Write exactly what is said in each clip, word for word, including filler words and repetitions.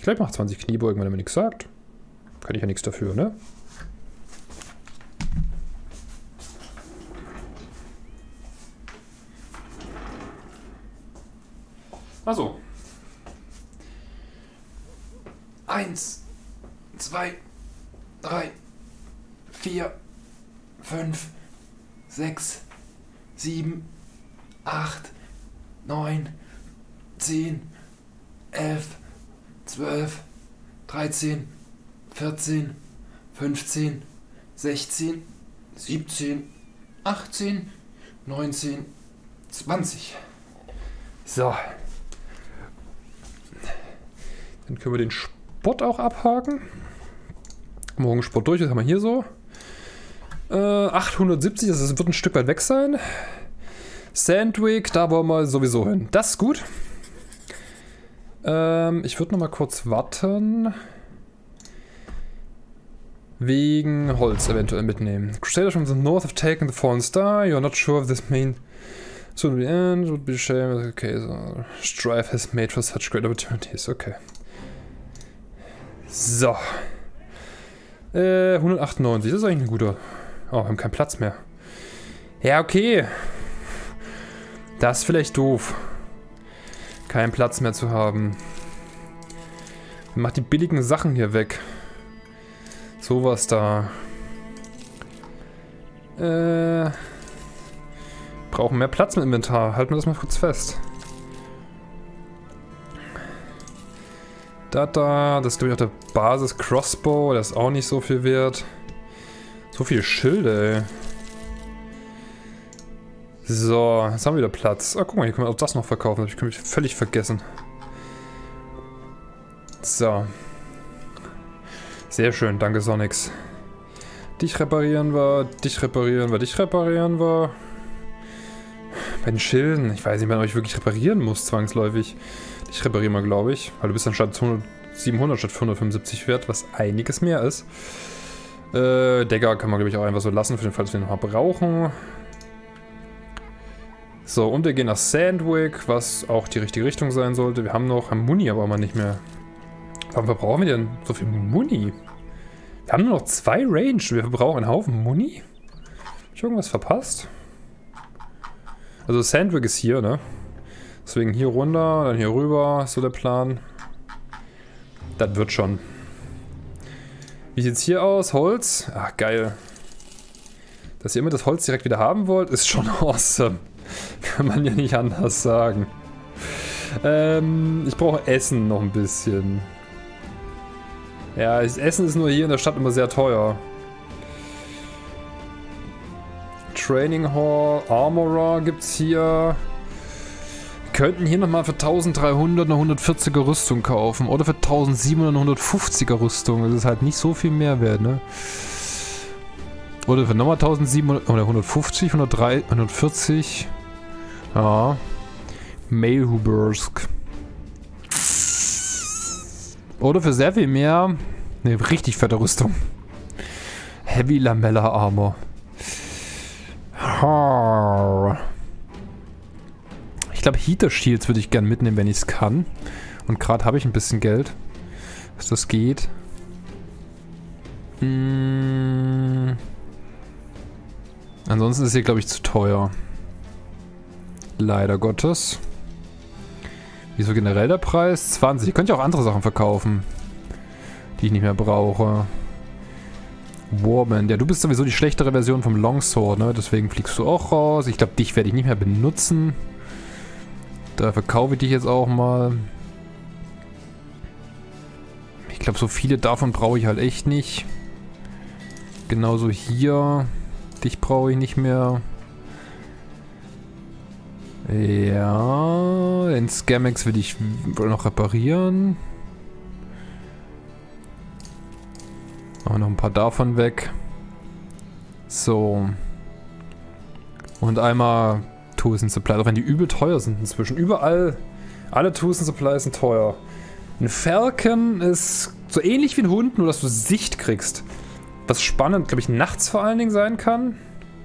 glaube, ich mache zwanzig Kniebeugen, wenn er mir nichts sagt. Kann ich ja nichts dafür, ne? Also. Eins, zwei, drei, vier, fünf, sechs, sieben, acht, neun, zehn, elf, zwölf, dreizehn, vierzehn, fünfzehn, sechzehn, siebzehn, achtzehn, neunzehn, zwanzig. So. Dann können wir den Sport auch abhaken. Morgen Sport durch, das haben wir hier so. Äh, achthundertsiebzig, das wird ein Stück weit weg sein. Sandwick, da wollen wir sowieso hin. Das ist gut. Ähm, ich würde noch mal kurz warten. Wegen Holz eventuell mitnehmen. Crusaders from the north have taken the fallen star. You're not sure if this means soon the end would be a shame. Okay, so strive has made for such great opportunities. Okay. So. Äh, hundertachtundneunzig, das ist eigentlich ein guter. Oh, wir haben keinen Platz mehr. Ja, okay. Das ist vielleicht doof. Keinen Platz mehr zu haben. Macht die billigen Sachen hier weg. Sowas da. Äh. Brauchen mehr Platz im Inventar. Halten wir das mal kurz fest. Da, da. Das ist, glaube ich, auch der Basis-Crossbow. Der ist auch nicht so viel wert. So viele Schilde, ey. So, jetzt haben wir wieder Platz. Ah, guck mal, hier können wir auch das noch verkaufen. Das habe ich völlig vergessen. So. Sehr schön, danke Sonics. Dich reparieren wir, dich reparieren wir, dich reparieren wir. Bei den Schilden, ich weiß nicht, wenn ich wirklich reparieren muss, zwangsläufig. Dich reparieren wir, glaube ich. Weil du bist dann statt siebenhundert statt hundertfünfundsiebzig wert, was einiges mehr ist. Äh, Dagger kann man, glaube ich, auch einfach so lassen, für den Fall, dass wir ihn nochmal brauchen. So, und wir gehen nach Sandwick, was auch die richtige Richtung sein sollte. Wir haben noch haben Muni, aber immer nicht mehr. Warum verbrauchen wir denn so viel Muni? Wir haben nur noch zwei Range. Wir verbrauchen einen Haufen Muni. Hab ich irgendwas verpasst? Also Sandwick ist hier, ne? Deswegen hier runter, dann hier rüber, ist so der Plan. Das wird schon. Wie sieht's hier aus? Holz? Ach, geil. Dass ihr immer das Holz direkt wieder haben wollt, ist schon awesome. Kann man ja nicht anders sagen. Ähm, ich brauche Essen noch ein bisschen. Ja, das Essen ist nur hier in der Stadt immer sehr teuer. Training Hall, Armorer gibt's hier. Wir könnten hier nochmal für eintausenddreihundert eine hundertvierziger Rüstung kaufen. Oder für eintausendsiebenhundert eine hundertfünfziger Rüstung. Das ist halt nicht so viel Mehrwert, ne? Oder für nochmal eintausendsiebenhundert oder hundertfünfzig, hundertdrei, hundertvierzig. Ja. Mailhubersk. Oder für sehr viel mehr. Ne, richtig fette Rüstung. Heavy Lamella Armor. Ich glaube, Heater Shields würde ich gerne mitnehmen, wenn ich es kann. Und gerade habe ich ein bisschen Geld, dass das geht. Hm. Ansonsten ist hier, glaube ich, zu teuer. Leider Gottes. Wieso generell der Preis? zwanzig. Ich könnte ja auch andere Sachen verkaufen, die ich nicht mehr brauche. Warband. Ja, du bist sowieso die schlechtere Version vom Longsword, ne? Deswegen fliegst du auch raus. Ich glaube, dich werde ich nicht mehr benutzen. Da verkaufe ich dich jetzt auch mal. Ich glaube, so viele davon brauche ich halt echt nicht. Genauso hier. Dich brauche ich nicht mehr. Ja, den Scamex will ich wohl noch reparieren. Machen wir noch ein paar davon weg. So. Und einmal Tools and Supplies, auch wenn die übel teuer sind inzwischen. Überall, alle Tools and Supplies sind teuer. Ein Falcon ist so ähnlich wie ein Hund, nur dass du Sicht kriegst. Was spannend, glaube ich, nachts vor allen Dingen sein kann.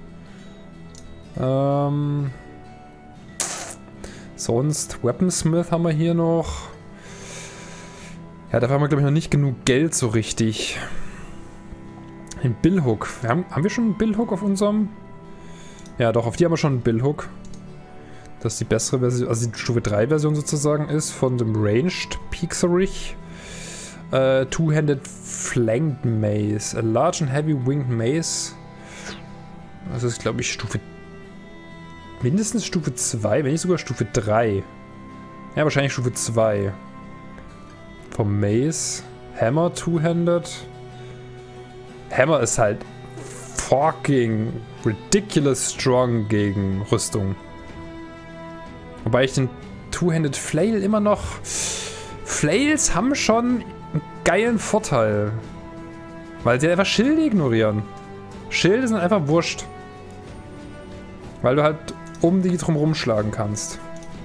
Ähm... Sonst, Weaponsmith haben wir hier noch. Ja, dafür haben wir, glaube ich, noch nicht genug Geld so richtig. Den Billhook. Wir haben, haben wir schon einen Billhook auf unserem? Ja, doch, auf die haben wir schon einen Billhook. Das ist die bessere Version, also die Stufe drei Version sozusagen ist, von dem Ranged Pixarich. Uh, Two-Handed Flanked Mace. A large and heavy winged mace. Das ist, glaube ich, Stufe... Mindestens Stufe zwei, wenn nicht sogar Stufe drei. Ja, wahrscheinlich Stufe zwei. Vom Mace. Hammer Two-Handed. Hammer ist halt fucking ridiculous strong gegen Rüstung. Wobei ich den Two-Handed Flail immer noch... Flails haben schon einen geilen Vorteil. Weil sie einfach Schilde ignorieren. Schilde sind einfach wurscht. Weil du halt um die drum rumschlagen kannst.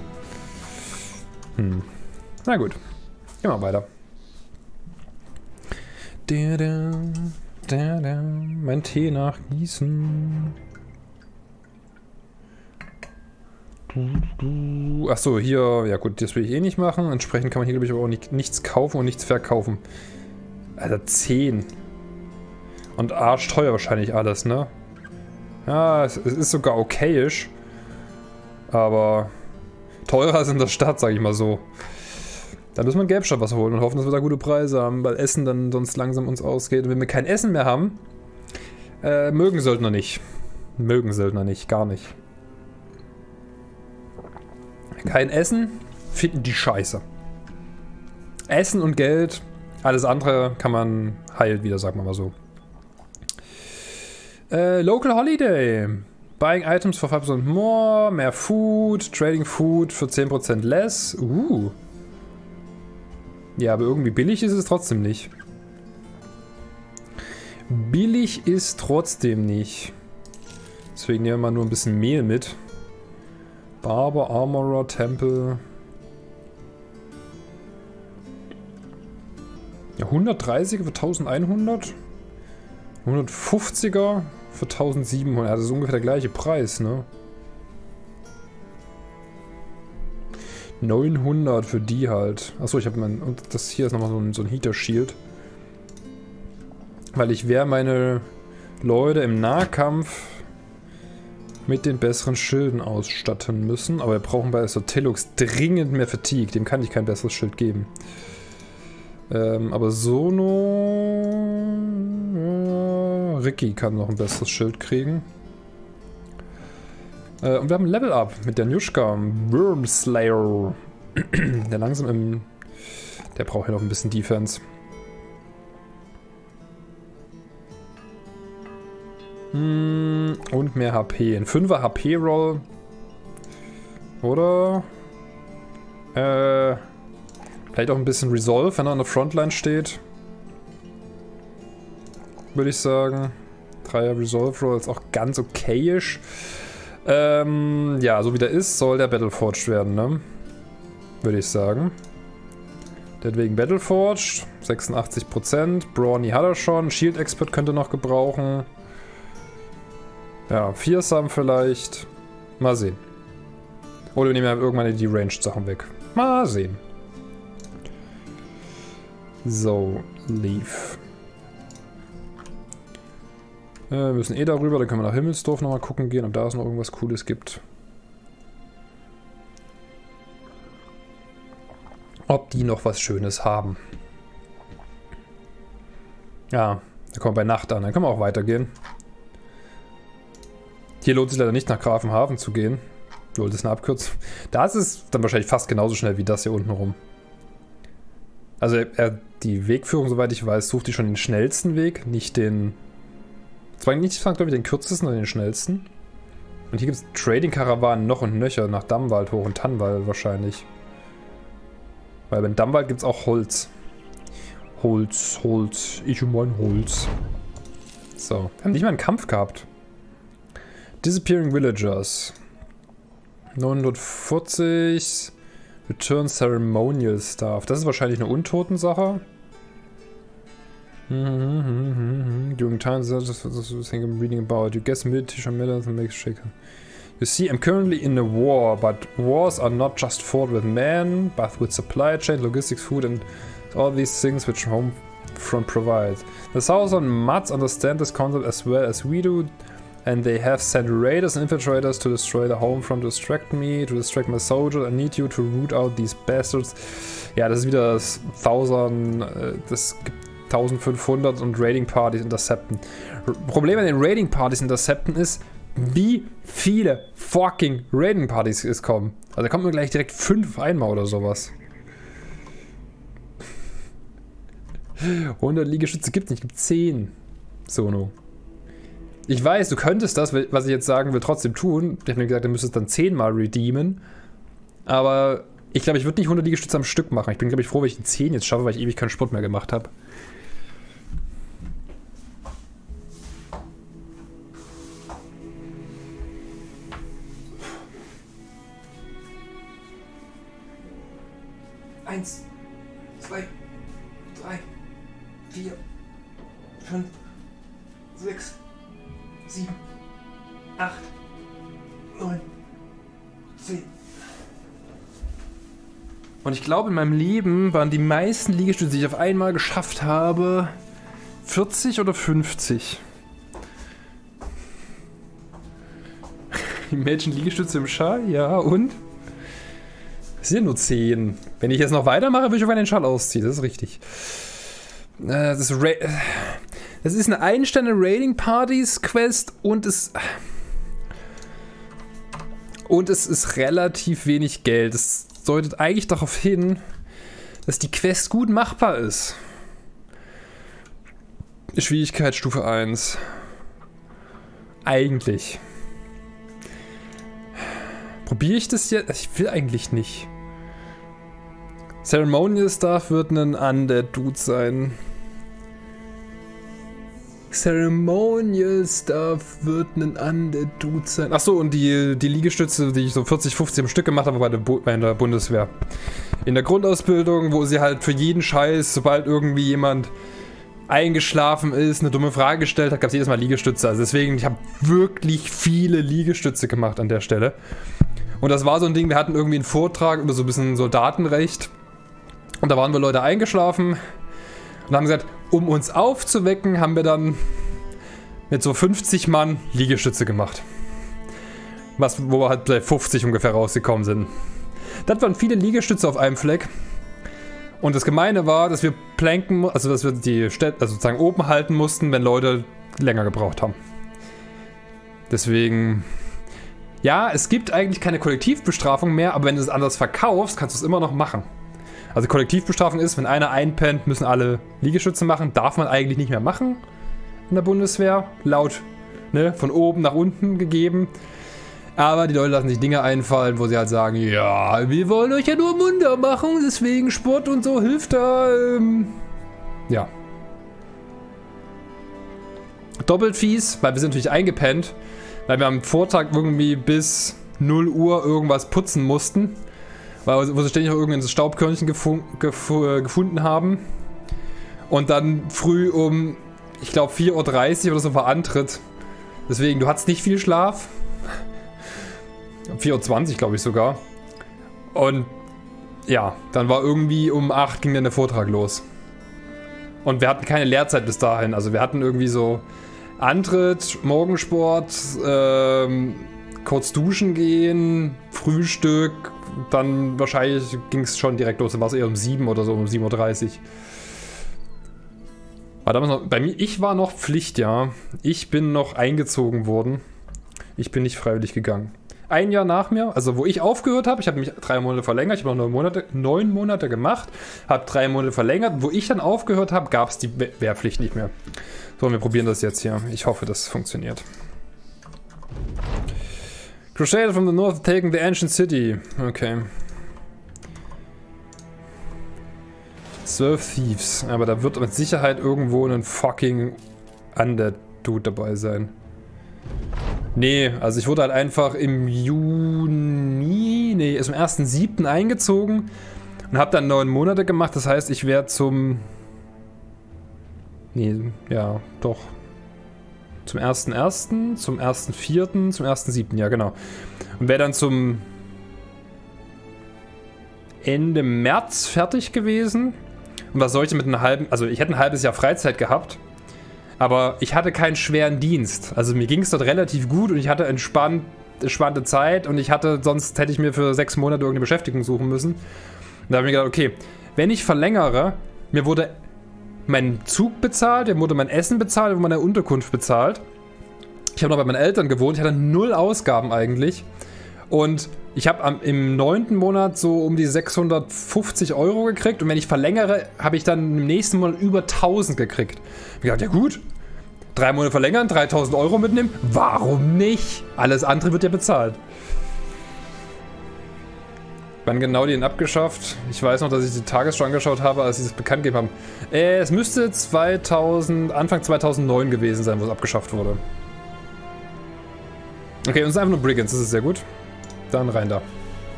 Hm. Na gut. Gehen wir weiter. Da, da, da, da. Mein Tee nachgießen. Achso, hier, ja gut, das will ich eh nicht machen. Entsprechend kann man hier, glaube ich, aber auch nicht, nichts kaufen und nichts verkaufen. Alter, zehn. Und arschteuer wahrscheinlich alles, ne? Ja, es, es ist sogar okayisch. Aber teurer als in der Stadt, sag ich mal so. Da müssen wir in Gelbstadt was holen und hoffen, dass wir da gute Preise haben, weil Essen dann sonst langsam uns ausgeht. Und wenn wir kein Essen mehr haben, äh, mögen Söldner nicht. Mögen Söldner nicht, gar nicht. Kein Essen, finden die scheiße. Essen und Geld, alles andere kann man heilt wieder, sagen wir mal so. Äh, Local Holiday. Buying items for five percent more, mehr Food, Trading Food für zehn Prozent less. Uh. Ja, aber irgendwie billig ist es trotzdem nicht. Billig ist trotzdem nicht. Deswegen nehmen wir mal nur ein bisschen Mehl mit. Barber, Armorer, Tempel. Ja, hundertdreißiger für eintausendeinhundert. hundertfünfziger für eintausendsiebenhundert. Das ist ungefähr der gleiche Preis, ne? neunhundert für die halt. Achso, ich habe mein... Und das hier ist nochmal so ein, so ein Heater-Shield. Weil ich werde meine Leute im Nahkampf mit den besseren Schilden ausstatten müssen. Aber wir brauchen bei Sotelux dringend mehr Fatigue. Dem kann ich kein besseres Schild geben. Ähm, aber Sono... Äh, Ricky kann noch ein besseres Schild kriegen. Äh, und wir haben ein Level Up mit der Njushka. Wormslayer. Der langsam im... Der braucht ja noch ein bisschen Defense. Und mehr H P. Ein fünfer H P-Roll. Oder? Äh, vielleicht auch ein bisschen Resolve, wenn er an der Frontline steht. Würde ich sagen. Dreier Resolve-Roll ist auch ganz okayisch. Ähm, ja, so wie der ist, soll der Battleforged werden, ne? Würde ich sagen. Deswegen Battleforged. sechsundachtzig Prozent. Brawny hat er schon. Shield Expert könnte noch gebrauchen. Ja, Fearsome vielleicht. Mal sehen. Oder wir nehmen ja irgendwann die Ranged-Sachen weg. Mal sehen. So, Leaf. Äh, wir müssen eh darüber, dann können wir nach Himmelsdorf nochmal gucken gehen, ob da es noch irgendwas Cooles gibt. Ob die noch was Schönes haben. Ja, da kommen wir bei Nacht an, dann können wir auch weitergehen. Hier lohnt es sich leider nicht, nach Grafenhafen zu gehen. Lol, das ist eine Abkürzung. Da ist es dann wahrscheinlich fast genauso schnell wie das hier unten rum. Also er, die Wegführung, soweit ich weiß, sucht die schon den schnellsten Weg, nicht den... Zwar nicht, glaube ich, den kürzesten, sondern den schnellsten. Und hier gibt es Trading-Karawanen noch und nöcher, nach Dammwald hoch und Tannwald wahrscheinlich. Weil beim Dammwald gibt es auch Holz. Holz, Holz, ich und mein Holz. So, wir haben nicht mal einen Kampf gehabt. Disappearing Villagers. neunhundertvierzig. Return Ceremonial Staff. Das ist wahrscheinlich eine Untoten-Sache. During times I'm reading about. You guess military medals and make shaken. You see, I'm currently in a war, but wars are not just fought with men, but with supply chain, logistics, food and all these things which Homefront provides. The Southern Mutts understand this concept as well as we do, and they have sent raiders and infiltrators to destroy the Homefront, to distract me, to distract my soldiers. I need you to root out these bastards. Ja, das ist wieder das tausend, das gibt eintausendfünfhundert und Raiding-Partys intercepten. Problem an den Raiding-Partys intercepten ist, wie viele fucking Raiding-Partys es kommen. Also da kommt mir gleich direkt fünf einmal oder sowas. hundert Liegestütze gibt es nicht, es gibt zehn. Sono. Ich weiß, du könntest das, was ich jetzt sagen will, trotzdem tun. Ich habe mir gesagt, du müsstest dann zehnmal redeemen. Aber ich glaube, ich würde nicht hundert Liegestütze am Stück machen. Ich bin, glaube ich, froh, wenn ich die zehn jetzt schaffe, weil ich ewig keinen Sport mehr gemacht habe. Eins, zwei, drei, vier, fünf, sechs, sieben, acht, neun, zehn. Und ich glaube, in meinem Leben waren die meisten Liegestütze, die ich auf einmal geschafft habe, vierzig oder fünfzig. Imagine Liegestütze im Schall, ja, und? Es sind nur zehn. Wenn ich jetzt noch weitermache, würde ich auf einen Schall ausziehen, das ist richtig. Das ist, Ra das ist eine Ein-Sterne-Raiding-Partys-Quest und es... Und es ist relativ wenig Geld. Das deutet eigentlich darauf hin, dass die Quest gut machbar ist. Schwierigkeitsstufe eins. Eigentlich. Probiere ich das jetzt? Ich will eigentlich nicht. Ceremonial Staff wird ein Undead-Dude sein. Ceremonial Staff wird ein Undead-Dude sein. Achso, und die, die Liegestütze, die ich so vierzig, fünfzig am Stück gemacht habe bei der, bei der Bundeswehr. In der Grundausbildung, wo sie halt für jeden Scheiß, sobald irgendwie jemand eingeschlafen ist, eine dumme Frage gestellt hat, gab es jedes Mal Liegestütze. Also deswegen, ich habe wirklich viele Liegestütze gemacht an der Stelle. Und das war so ein Ding, wir hatten irgendwie einen Vortrag über so ein bisschen Soldatenrecht. Und da waren wir Leute eingeschlafen und haben gesagt, um uns aufzuwecken, haben wir dann mit so fünfzig Mann Liegestütze gemacht. Was, wo wir halt bei fünfzig ungefähr rausgekommen sind. Das waren viele Liegestütze auf einem Fleck. Und das Gemeine war, dass wir planken, also dass wir die Städte, also sozusagen oben halten mussten, wenn Leute länger gebraucht haben. Deswegen, ja, es gibt eigentlich keine Kollektivbestrafung mehr, aber wenn du es anders verkaufst, kannst du es immer noch machen. Also Kollektivbestrafung ist, wenn einer einpennt, müssen alle Liegestütze machen. Darf man eigentlich nicht mehr machen in der Bundeswehr. Laut, ne, von oben nach unten gegeben. Aber die Leute lassen sich Dinge einfallen, wo sie halt sagen, ja, wir wollen euch ja nur munter machen, deswegen Sport und so hilft da. Ähm, ja. Doppelt fies, weil wir sind natürlich eingepennt, weil wir am Vortag irgendwie bis null Uhr irgendwas putzen mussten. Weil, wo sie ständig noch irgendein Staubkörnchen gefu gefu gefunden haben. Und dann früh um, ich glaube, vier Uhr dreißig oder so war Antritt. Deswegen, du hattest nicht viel Schlaf. vier Uhr zwanzig, glaube ich sogar. Und ja, dann war irgendwie um acht ging dann der Vortrag los. Und wir hatten keine Lehrzeit bis dahin. Also wir hatten irgendwie so Antritt, Morgensport, ähm, kurz duschen gehen, Frühstück. Dann wahrscheinlich ging es schon direkt los. Dann war es eher um sieben oder so, um sieben Uhr dreißig. War damals noch, bei mir, ich war noch Pflicht, ja. Ich bin noch eingezogen worden. Ich bin nicht freiwillig gegangen. Ein Jahr nach mir, also wo ich aufgehört habe, ich habe mich drei Monate verlängert, ich habe noch neun Monate, neun Monate gemacht, habe drei Monate verlängert. Wo ich dann aufgehört habe, gab es die Wehrpflicht nicht mehr. So, wir probieren das jetzt hier. Ich hoffe, das funktioniert. Crusader from the north taking the ancient city. Okay. zwölf Thieves. Aber da wird mit Sicherheit irgendwo ein fucking Undead-Dude dabei sein. Nee, also ich wurde halt einfach im Juni, nee, ist am ersten siebten eingezogen und habe dann neun Monate gemacht. Das heißt, ich werde zum... Nee, ja, doch. Zum ersten ersten, zum ersten vierten, zum ersten siebten, ja genau. Und wäre dann zum Ende März fertig gewesen. Und was soll ich denn mit einem halben... Also ich hätte ein halbes Jahr Freizeit gehabt, aber ich hatte keinen schweren Dienst. Also mir ging es dort relativ gut und ich hatte entspannt, entspannte Zeit und ich hatte... Sonst hätte ich mir für sechs Monate irgendeine Beschäftigung suchen müssen. Und da habe ich mir gedacht, okay, wenn ich verlängere, mir wurde mein Zug bezahlt, mir wurde mein Essen bezahlt, mir wurde meine Unterkunft bezahlt. Ich habe noch bei meinen Eltern gewohnt, ich hatte null Ausgaben eigentlich. Und ich habe im neunten Monat so um die sechshundertfünfzig Euro gekriegt. Und wenn ich verlängere, habe ich dann im nächsten Monat über tausend gekriegt. Ich dachte, ja gut, drei Monate verlängern, dreitausend Euro mitnehmen, warum nicht? Alles andere wird ja bezahlt. Wann genau die ihn abgeschafft? Ich weiß noch, dass ich die Tagesschau angeschaut habe, als sie das bekannt gegeben haben. Äh, es müsste zweitausend, Anfang zweitausendneun gewesen sein, wo es abgeschafft wurde. Okay, uns ist einfach nur Brigands, das ist sehr gut. Dann rein da.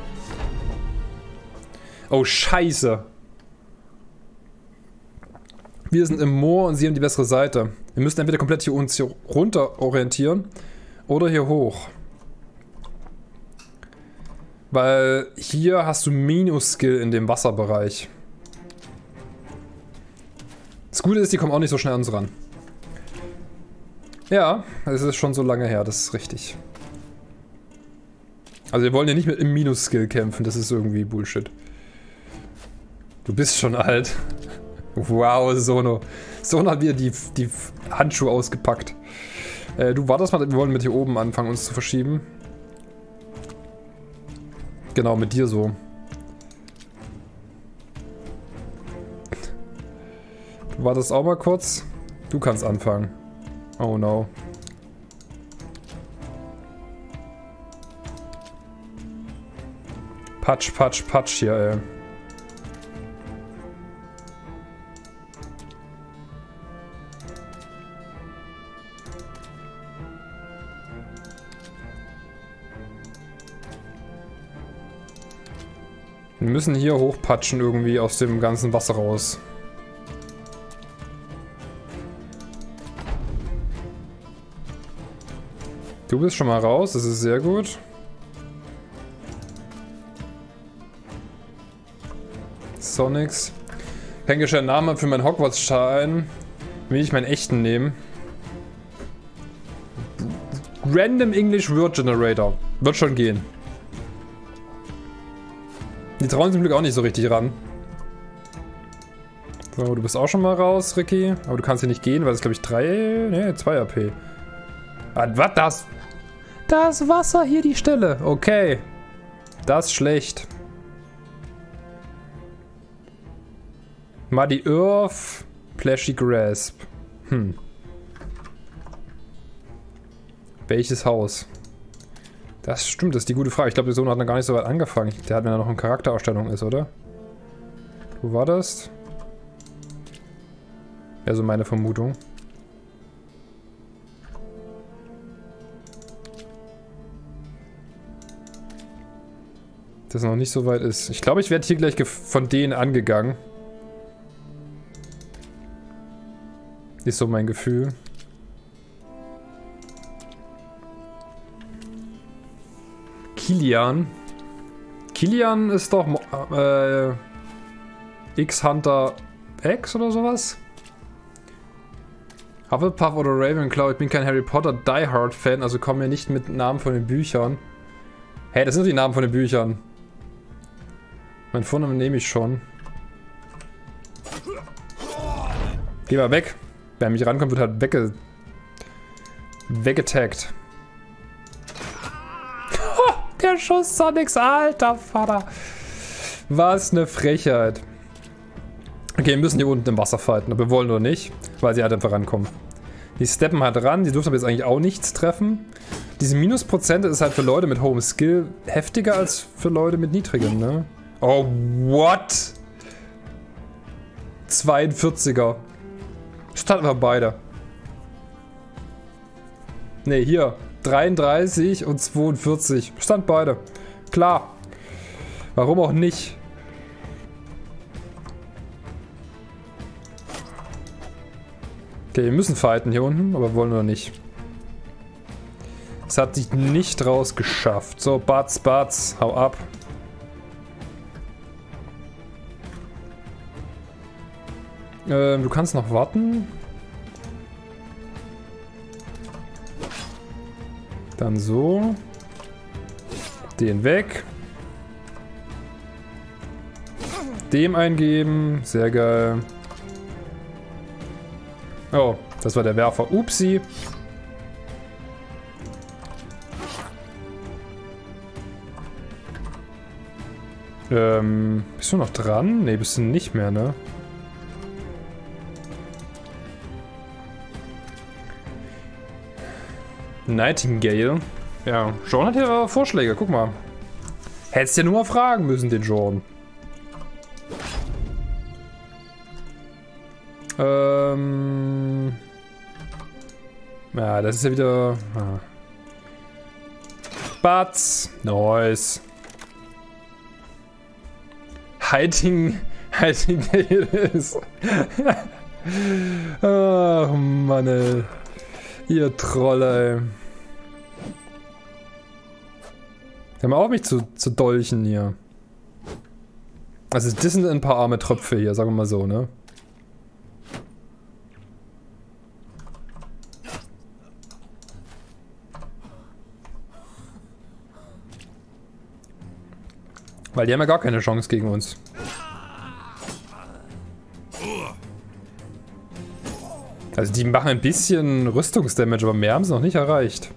Oh, scheiße. Wir sind im Moor und sie haben die bessere Seite. Wir müssen entweder komplett hier uns hier runter orientieren oder hier hoch. Weil hier hast du Minus-Skill in dem Wasserbereich. Das Gute ist, die kommen auch nicht so schnell an uns ran. Ja, es ist schon so lange her, das ist richtig. Also wir wollen ja nicht mit im Minus-Skill kämpfen, das ist irgendwie Bullshit. Du bist schon alt. Wow, Sono. Sono hat wieder die, die Handschuhe ausgepackt. Äh, du wartest mal, wir wollen mit hier oben anfangen, uns zu verschieben. Genau, mit dir so. Du wartest auch mal kurz. Du kannst anfangen. Oh no. Patsch, patsch, patsch hier, ey. Wir müssen hier hochpatschen irgendwie aus dem ganzen Wasser raus. Du bist schon mal raus, das ist sehr gut. Sonics. Kein gescheiter Name für meinen Hogwarts-Schein. Will ich meinen echten nehmen? Random English Word Generator. Wird schon gehen. Die trauen zum Glück auch nicht so richtig ran. So, du bist auch schon mal raus, Ricky. Aber du kannst hier nicht gehen, weil das glaube ich drei... Ne, zwei A P. Ah, was das? Das Wasser hier die Stelle. Okay. Das ist schlecht. Muddy Earth, Plashy Grasp. Hm. Welches Haus? Das stimmt, das ist die gute Frage. Ich glaube, der Sohn hat noch gar nicht so weit angefangen. Der hat, wenn er noch in Charakterausstellung ist, oder? Wo war das? Ja, so meine Vermutung. Dass er noch nicht so weit ist. Ich glaube, ich werde hier gleich von denen angegangen. Ist so mein Gefühl. Kilian. Kilian ist doch äh, X-Hunter X oder sowas? Hufflepuff oder Ravenclaw, ich bin kein Harry Potter Die Hard Fan, also kommen wir nicht mit Namen von den Büchern. Hey, das sind die Namen von den Büchern. Mein Vornamen nehme ich schon. Geh mal weg. Wer mich rankommt, wird halt wegge... weggetaggt. Der Schuss Sonics, alter Vater. Was eine Frechheit. Okay, wir müssen hier unten im Wasser fighten, ob wir wollen oder nicht, weil sie halt einfach rankommen. Die steppen halt ran, die dürfen aber jetzt eigentlich auch nichts treffen. Diese Minusprozente ist halt für Leute mit hohem Skill heftiger als für Leute mit niedrigem, ne? Oh, what? zweiundvierziger. Starten wir beide. Ne, hier. dreiunddreißig und zweiundvierzig. Stand beide. Klar. Warum auch nicht? Okay, wir müssen fighten hier unten, aber wollen wir nicht. Es hat sich nicht rausgeschafft. So, Batz, Batz, hau ab. Ähm, du kannst noch warten. Dann so. Den weg. Dem eingeben. Sehr geil. Oh, das war der Werfer. Upsi. Ähm, bist du noch dran? Ne, bist du nicht mehr, ne? Nightingale. Ja, Jordan hat ja Vorschläge, guck mal. Hättest ja nur mal fragen müssen, den Jordan. Ähm. Ja, das ist ja wieder. Ah. Batz. Nice. Hiding. Hiding ist. Ach Mann, ey. Ihr Trolle, ey. Hör mal auf, mich zu, zu dolchen hier. Also, das sind ein paar arme Tröpfe hier, sagen wir mal so, ne? Weil die haben ja gar keine Chance gegen uns. Also die machen ein bisschen Rüstungsdamage, aber mehr haben sie noch nicht erreicht.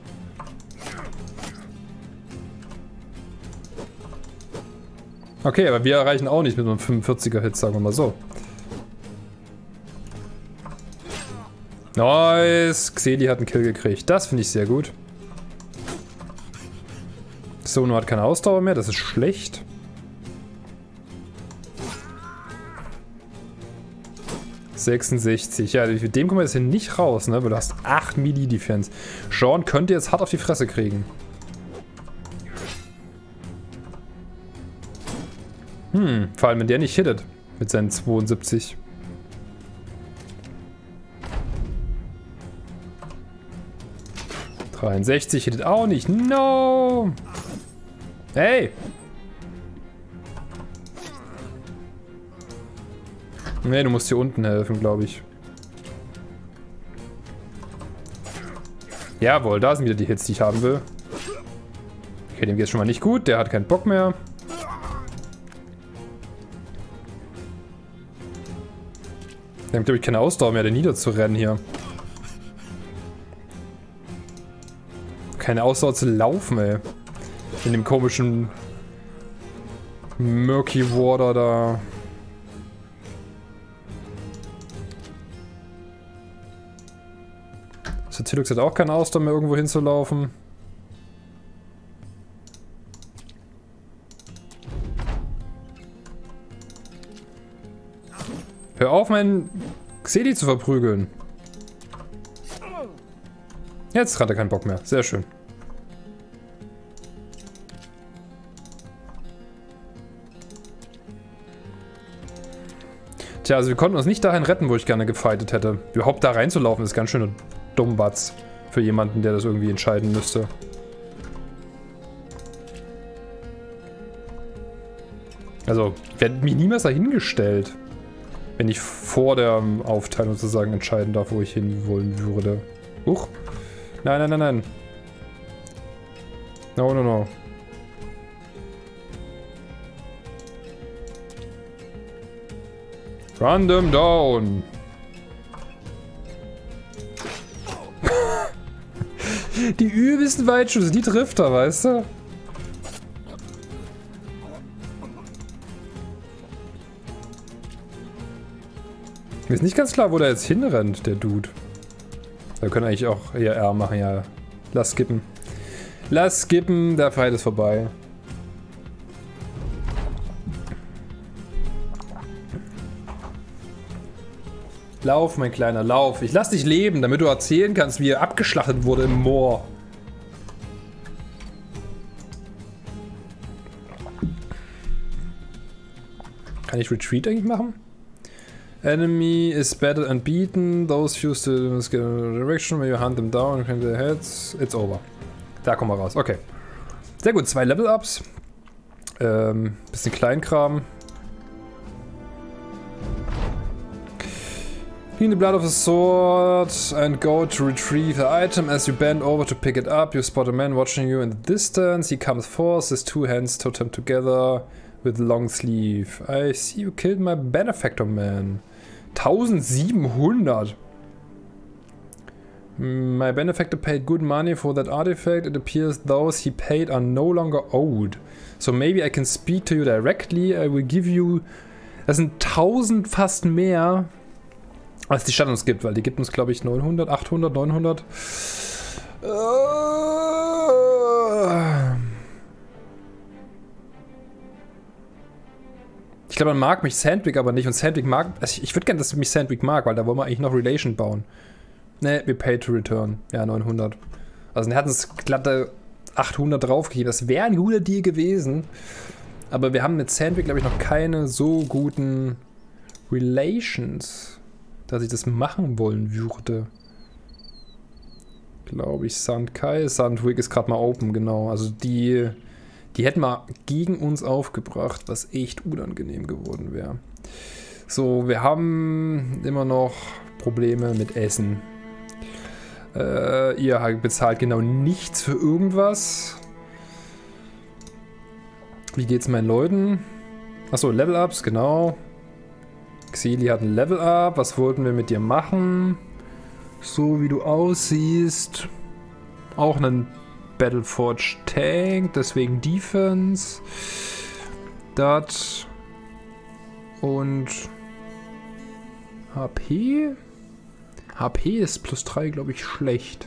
Okay, aber wir erreichen auch nicht mit einem fünfundvierziger Hit, sagen wir mal so. Nice! Xeli hat einen Kill gekriegt. Das finde ich sehr gut. Sono hat keine Ausdauer mehr, das ist schlecht. sechsundsechzig. Ja, mit dem kommen wir jetzt hier nicht raus, ne? Weil du hast acht Melee-Defense. Sean könnte jetzt hart auf die Fresse kriegen. Hm, vor allem wenn der nicht hittet. Mit seinen zweiundsiebzig. dreiundsechzig hittet auch nicht. No! Hey! Ne, du musst hier unten helfen, glaube ich. Jawohl, da sind wieder die Hits, die ich haben will. Okay, dem geht es schon mal nicht gut. Der hat keinen Bock mehr. Der hat, glaube ich, keine Ausdauer mehr, den niederzurennen hier. Keine Ausdauer zu laufen, ey. In dem komischen Murky Water da. Tilux hat auch keine Ausdauer mehr, irgendwo hinzulaufen. Hör auf, meinen Xeli zu verprügeln. Jetzt hat er keinen Bock mehr. Sehr schön. Tja, also wir konnten uns nicht dahin retten, wo ich gerne gefightet hätte. Überhaupt da reinzulaufen ist ganz schön Dummbatz für jemanden, der das irgendwie entscheiden müsste. Also, ich hätte mich niemals dahingestellt, wenn ich vor der Aufteilung sozusagen entscheiden darf, wo ich hin wollen würde. Huch. Nein, nein, nein, nein. No, no, no. Run them down. Die übelsten Weitschüsse, die trifft er, weißt du? Mir ist nicht ganz klar, wo der jetzt hinrennt, der Dude. Wir können eigentlich auch eher R machen, ja. Lass skippen. Lass skippen, der Fight ist vorbei. Lauf, mein Kleiner, lauf. Ich lass dich leben, damit du erzählen kannst, wie er abgeschlachtet wurde im Moor. Kann ich Retreat eigentlich machen? Enemy is battled and beaten. Those few still get a direction when you hunt them down and clean their heads. It's over. Da kommen wir raus. Okay. Sehr gut. Zwei Level-Ups. Ähm, bisschen Kleinkram. Clean the blood of the sword and go to retrieve the item. As you bend over to pick it up, you spot a man watching you in the distance. He comes forth, his two hands totem together with long sleeve. I see you killed my benefactor man. eintausendsiebenhundert. My benefactor paid good money for that artifact. It appears those he paid are no longer owed. So maybe I can speak to you directly. I will give you... Das sind tausend fast mehr, als die Stadt uns gibt, weil die gibt uns, glaube ich, neunhundert, achthundert, neunhundert. Ich glaube, man mag mich Sandvik aber nicht und Sandvik mag... Also ich würde gerne, dass mich Sandvik mag, weil da wollen wir eigentlich noch Relation bauen. Ne, we paid to return. Ja, neunhundert. Also, er hat uns glatte achthundert draufgegeben. Das wäre ein guter Deal gewesen. Aber wir haben mit Sandvik, glaube ich, noch keine so guten Relations, dass ich das machen wollen würde. Glaube ich, Sandkai. Sandvik ist gerade mal open, genau. Also, die, die hätten wir gegen uns aufgebracht, was echt unangenehm geworden wäre. So, wir haben immer noch Probleme mit Essen. Äh, ihr bezahlt genau nichts für irgendwas. Wie geht's meinen Leuten? Achso, Level-Ups, genau. Xili hat ein Level-Up. Was wollten wir mit dir machen? So wie du aussiehst. Auch einen Battleforge Tank, deswegen Defense. Das. Und H P? H P ist plus drei, glaube ich, schlecht.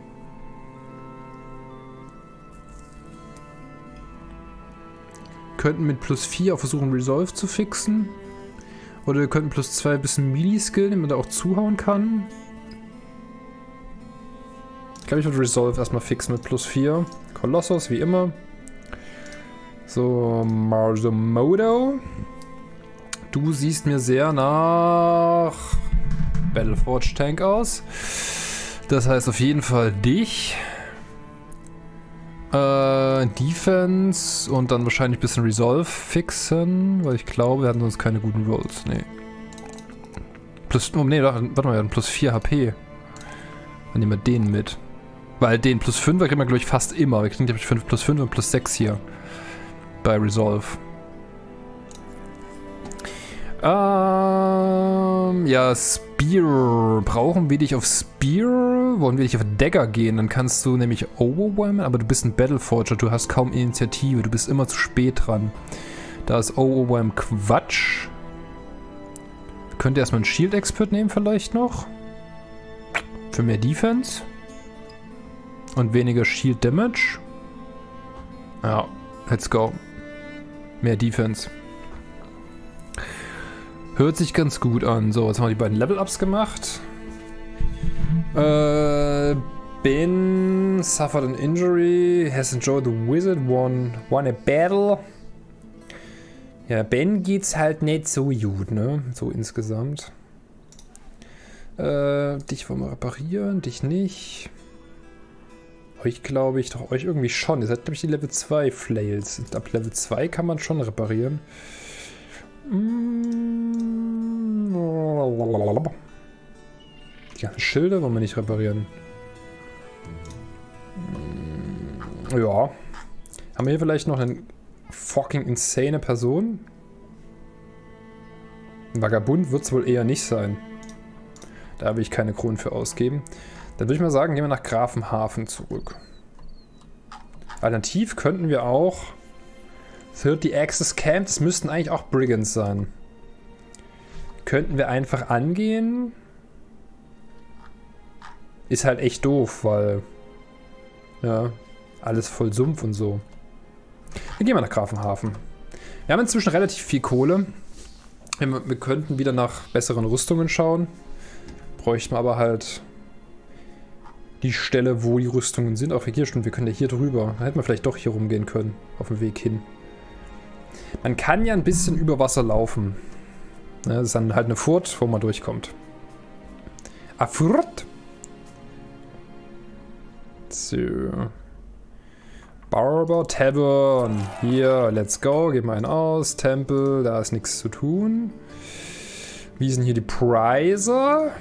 Könnten mit plus vier auch versuchen, Resolve zu fixen. Oder wir könnten plus zwei ein bisschen Melee skillen, damit man da auch zuhauen kann. Ich glaube, ich würde Resolve erstmal fixen mit plus vier. Kolossos, wie immer. So, Marzomodo. Du siehst mir sehr nach Battleforge Tank aus. Das heißt auf jeden Fall dich. Äh, Defense und dann wahrscheinlich ein bisschen Resolve fixen, weil ich glaube, wir hatten sonst keine guten Rolls. Nee. Plus, oh nee, warte mal, wir hatten plus vier H P. Dann nehmen wir den mit. Weil den plus fünf kriegen wir, glaube ich, fast immer. Wir kriegen, glaube ich, fünf plus fünf und plus sechs hier. Bei Resolve. Ähm, ja, Spear. Brauchen wir dich auf Spear? Wollen wir dich auf Dagger gehen? Dann kannst du nämlich Overwhelmen, aber du bist ein Battleforger. Du hast kaum Initiative. Du bist immer zu spät dran. Da ist Overwhelm Quatsch. Könnt ihr erstmal einen Shield Expert nehmen vielleicht noch? Für mehr Defense. Und weniger Shield Damage. Ja, let's go. Mehr Defense. Hört sich ganz gut an. So, jetzt haben wir die beiden Level-Ups gemacht. Äh, Ben suffered an injury. Has enjoyed the wizard. Won, won a battle. Ja, Ben geht's halt nicht so gut, ne? So insgesamt. Äh, dich wollen wir reparieren, dich nicht. Euch glaube ich, doch euch irgendwie schon. Ihr seid, glaube ich, die Level zwei Flails. Ab Level zwei kann man schon reparieren. Die ganzen Schilder wollen wir nicht reparieren. Ja. Haben wir hier vielleicht noch eine fucking insane Person? Ein Vagabund wird es wohl eher nicht sein. Da will ich keine Kronen für ausgeben. Dann würde ich mal sagen, gehen wir nach Grafenhafen zurück. Alternativ könnten wir auch thirty Access Camp, das müssten eigentlich auch Brigands sein. Könnten wir einfach angehen. Ist halt echt doof, weil ja, alles voll Sumpf und so. Dann gehen wir nach Grafenhafen. Wir haben inzwischen relativ viel Kohle. Wir, wir könnten wieder nach besseren Rüstungen schauen. Bräuchten wir aber halt die Stelle, wo die Rüstungen sind. Auch hier, stimmt, wir können ja hier drüber. Da hätten wir vielleicht doch hier rumgehen können. Auf dem Weg hin. Man kann ja ein bisschen über Wasser laufen. Ja, das ist dann halt eine Furt, wo man durchkommt. A Furt. So. Barber Tavern. Hier, let's go. Geben wir einen aus. Tempel, da ist nichts zu tun. Wie sind hier die Preise?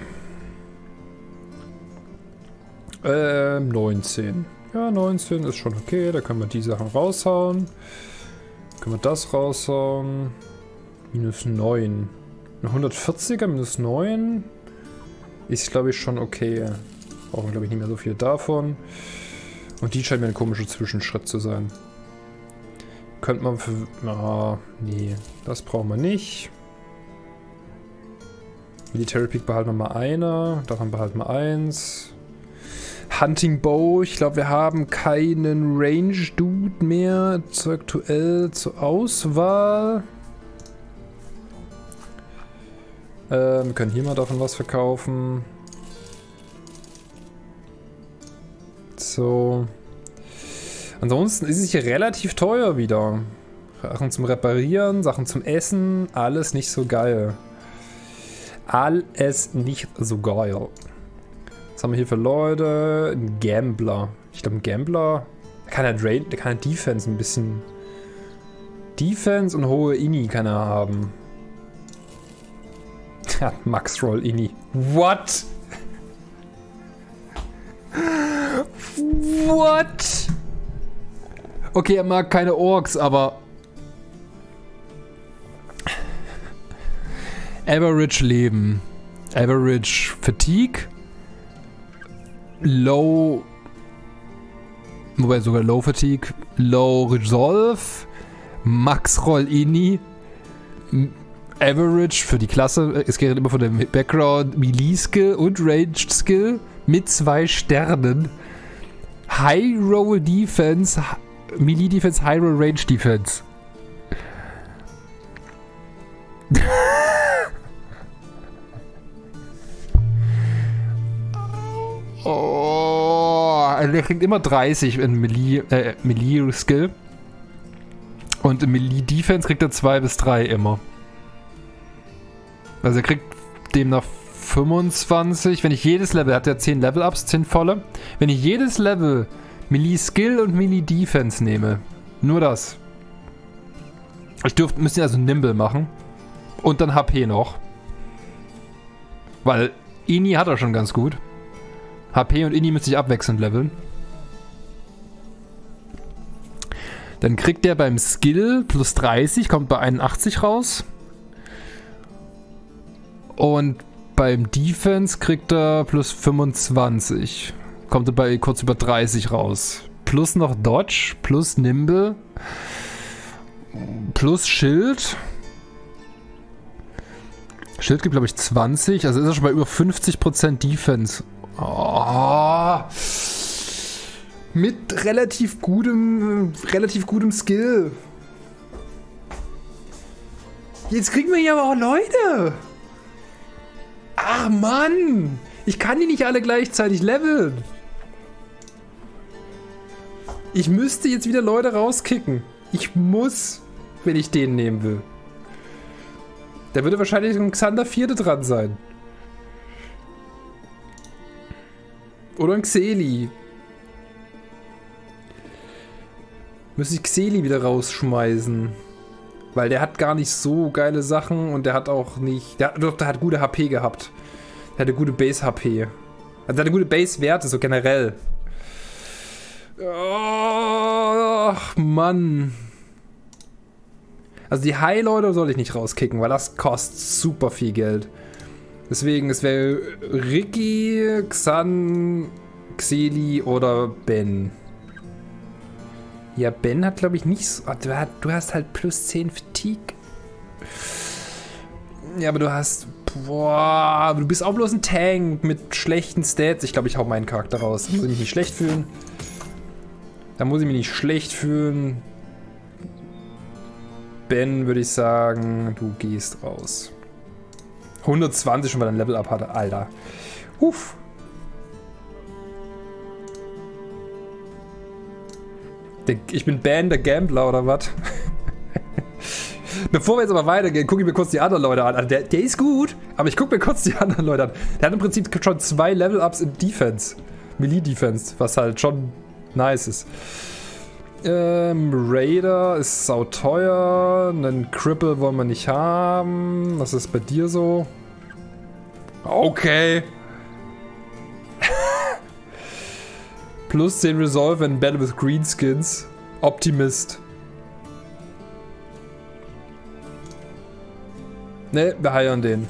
Ähm, neunzehn. Ja, neunzehn ist schon okay. Da können wir die Sachen raushauen. Können wir das raushauen. Minus neun. Eine hundertvierziger minus neun ist, glaube ich, schon okay. Brauchen wir, glaube ich, nicht mehr so viel davon. Und die scheint mir ein komischer Zwischenschritt zu sein. Könnte man für... Ah, nee. Das brauchen wir nicht. Military Peak behalten wir mal eine. Davon behalten wir eins. Hunting Bow. Ich glaube, wir haben keinen Range Dude mehr zu aktuell zur Auswahl. Ähm, wir können hier mal davon was verkaufen. So. Ansonsten ist es hier relativ teuer wieder. Sachen zum Reparieren, Sachen zum Essen, alles nicht so geil. Alles nicht so geil. Was haben wir hier für Leute? Ein Gambler. Ich glaube, ein Gambler, der kann ja Drain, der kann ja Defense ein bisschen. Defense und hohe Ini kann er haben. Ja, Max Roll Ini. What? What? Okay, er mag keine Orks, aber... Average Leben. Average Fatigue. Low... Wobei sogar Low Fatigue. Low Resolve. Max Roll Ini. Average für die Klasse. Es geht immer von dem Background. Melee Skill und Ranged Skill. Mit zwei Sternen. High Roll Defense. Melee Defense, High Roll Range Defense. Oh, also der kriegt immer dreißig in Melee, äh, Melee Skill. Und in Melee Defense kriegt er zwei bis drei immer. Also er kriegt demnach fünfundzwanzig. Wenn ich jedes Level, hat er zehn Level-Ups, zehn volle. Wenn ich jedes Level Melee Skill und Melee Defense nehme, nur das. Ich dürfte, müsste also Nimble machen. Und dann H P noch. Weil Ini hat er schon ganz gut. H P und Ini müsste ich abwechselnd leveln. Dann kriegt der beim Skill plus dreißig, kommt bei einundachtzig raus. Und beim Defense kriegt er plus fünfundzwanzig. Kommt er bei kurz über dreißig raus. Plus noch Dodge, plus Nimble, plus Schild. Schild gibt, glaube ich, zwanzig. Also ist er schon bei über fünfzig Prozent Defense. Oh. Mit relativ gutem, relativ gutem Skill. Jetzt kriegen wir hier aber auch Leute. Ach Mann. Ich kann die nicht alle gleichzeitig leveln. Ich müsste jetzt wieder Leute rauskicken. Ich muss, wenn ich den nehmen will. Da würde wahrscheinlich ein Xander Vierte dran sein. Oder ein Xeli. Müsste ich Xeli wieder rausschmeißen. Weil der hat gar nicht so geile Sachen und der hat auch nicht... Der, doch, der hat gute H P gehabt. Der hatte gute Base-H P. Also der hatte gute Base-Werte, so generell. Ach, Mann. Also die High-Leute soll ich nicht rauskicken, weil das kostet super viel Geld. Deswegen, es wäre Ricky, Xan, Xeli oder Ben. Ja, Ben hat, glaube ich, nicht so... Du hast halt plus zehn Fatigue. Ja, aber du hast... Boah, du bist auch bloß ein Tank mit schlechten Stats. Ich glaube, ich hau meinen Charakter raus. Da muss ich mich nicht schlecht fühlen. Da muss ich mich nicht schlecht fühlen. Ben, würde ich sagen, du gehst raus. hundertzwanzig schon, weil er ein Level-Up hatte. Alter. Uff. Ich bin Ben, der Gambler, oder was? Bevor wir jetzt aber weitergehen, gucke ich mir kurz die anderen Leute an. Also der, der ist gut, aber ich gucke mir kurz die anderen Leute an. Der hat im Prinzip schon zwei Level-Ups in Defense. Melee-Defense, was halt schon nice ist. Ähm, Raider ist sauteuer. Einen Cripple wollen wir nicht haben. Was ist bei dir so? Okay. Plus zehn Resolve in Battle with Greenskins. Optimist. Ne, wir heiern den.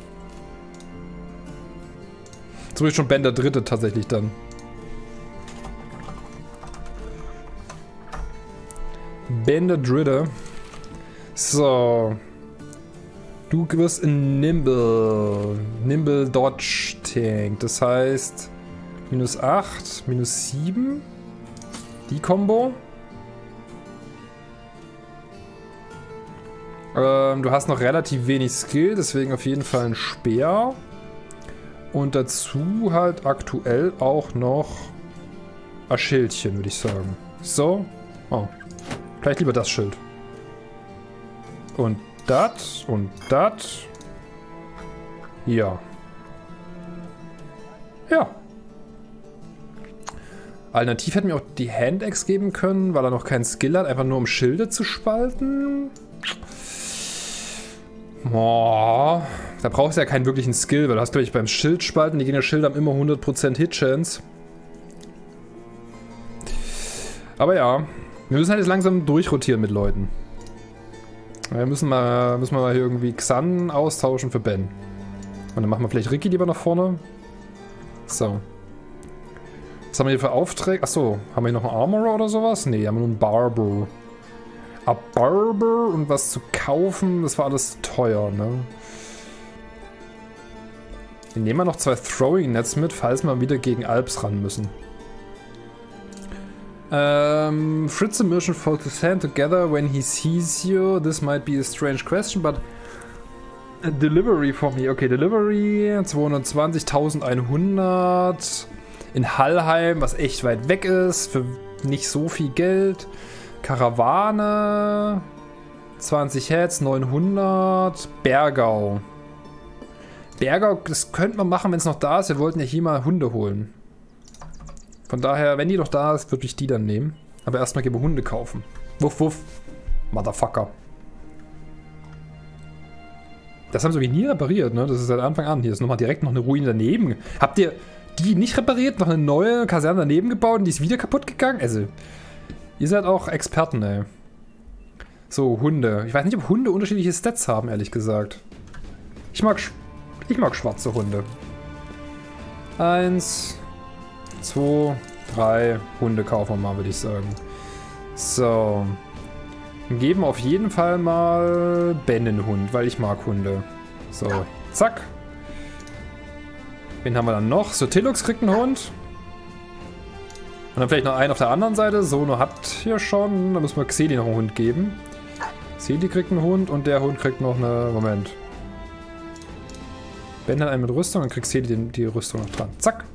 So ist schon Ben der Dritte tatsächlich dann. Ben der Dritte. So. Du wirst ein Nimble. Nimble Dodge Tank. Das heißt minus acht, minus sieben. Die Combo. Ähm, du hast noch relativ wenig Skill, deswegen auf jeden Fall ein Speer. Und dazu halt aktuell auch noch ein Schildchen, würde ich sagen. So. Oh. Vielleicht lieber das Schild. Und das und das. Ja. Ja. Alternativ hätten wir auch die Hand-Axe geben können, weil er noch keinen Skill hat, einfach nur um Schilde zu spalten. Oh, da brauchst du ja keinen wirklichen Skill, weil du hast, glaube ich, beim Schildspalten, die Gegner-Schilde haben immer hundert Prozent Hit-Chance. Aber ja, wir müssen halt jetzt langsam durchrotieren mit Leuten. Wir müssen mal, müssen wir mal hier irgendwie Xan austauschen für Ben. Und dann machen wir vielleicht Ricky lieber nach vorne. So. Was haben wir hier für Aufträge? Achso, haben wir hier noch einen Armorer oder sowas? Ne, haben wir nur einen Barber. A Barber und was zu kaufen, das war alles teuer, ne? Wir nehmen mal noch zwei Throwing Nets mit, falls wir wieder gegen Alps ran müssen. Um, Fritz and Merchant fall to sand together when he sees you. This might be a strange question, but a delivery for me. Okay, Delivery zweihundertzwanzig, eintausendeinhundert. In Hallheim, was echt weit weg ist, für nicht so viel Geld. Karawane. zwanzig Heads, neunhundert. Bergau. Bergau, das könnte man machen, wenn es noch da ist. Wir wollten ja hier mal Hunde holen. Von daher, wenn die noch da ist, würde ich die dann nehmen. Aber erstmal gehen wir Hunde kaufen. Wuff, wuff. Motherfucker. Das haben sie irgendwie nie repariert, ne? Das ist seit Anfang an. Hier ist nochmal direkt noch eine Ruine daneben. Habt ihr die nicht repariert? Noch eine neue Kaserne daneben gebaut und die ist wieder kaputt gegangen? Also, ihr seid auch Experten, ey. So, Hunde. Ich weiß nicht, ob Hunde unterschiedliche Stats haben, ehrlich gesagt. Ich mag, ich mag schwarze Hunde. Eins... zwei, drei Hunde kaufen wir mal, würde ich sagen. So. Wir geben auf jeden Fall mal Ben einen Hund, weil ich mag Hunde. So, zack. Wen haben wir dann noch? So, Tillux kriegt einen Hund. Und dann vielleicht noch einen auf der anderen Seite. Sono hat hier schon. Da müssen wir Xeli noch einen Hund geben. Xeli kriegt einen Hund und der Hund kriegt noch eine... Moment. Ben hat einen mit Rüstung und kriegt Xeli die, die Rüstung noch dran. Zack.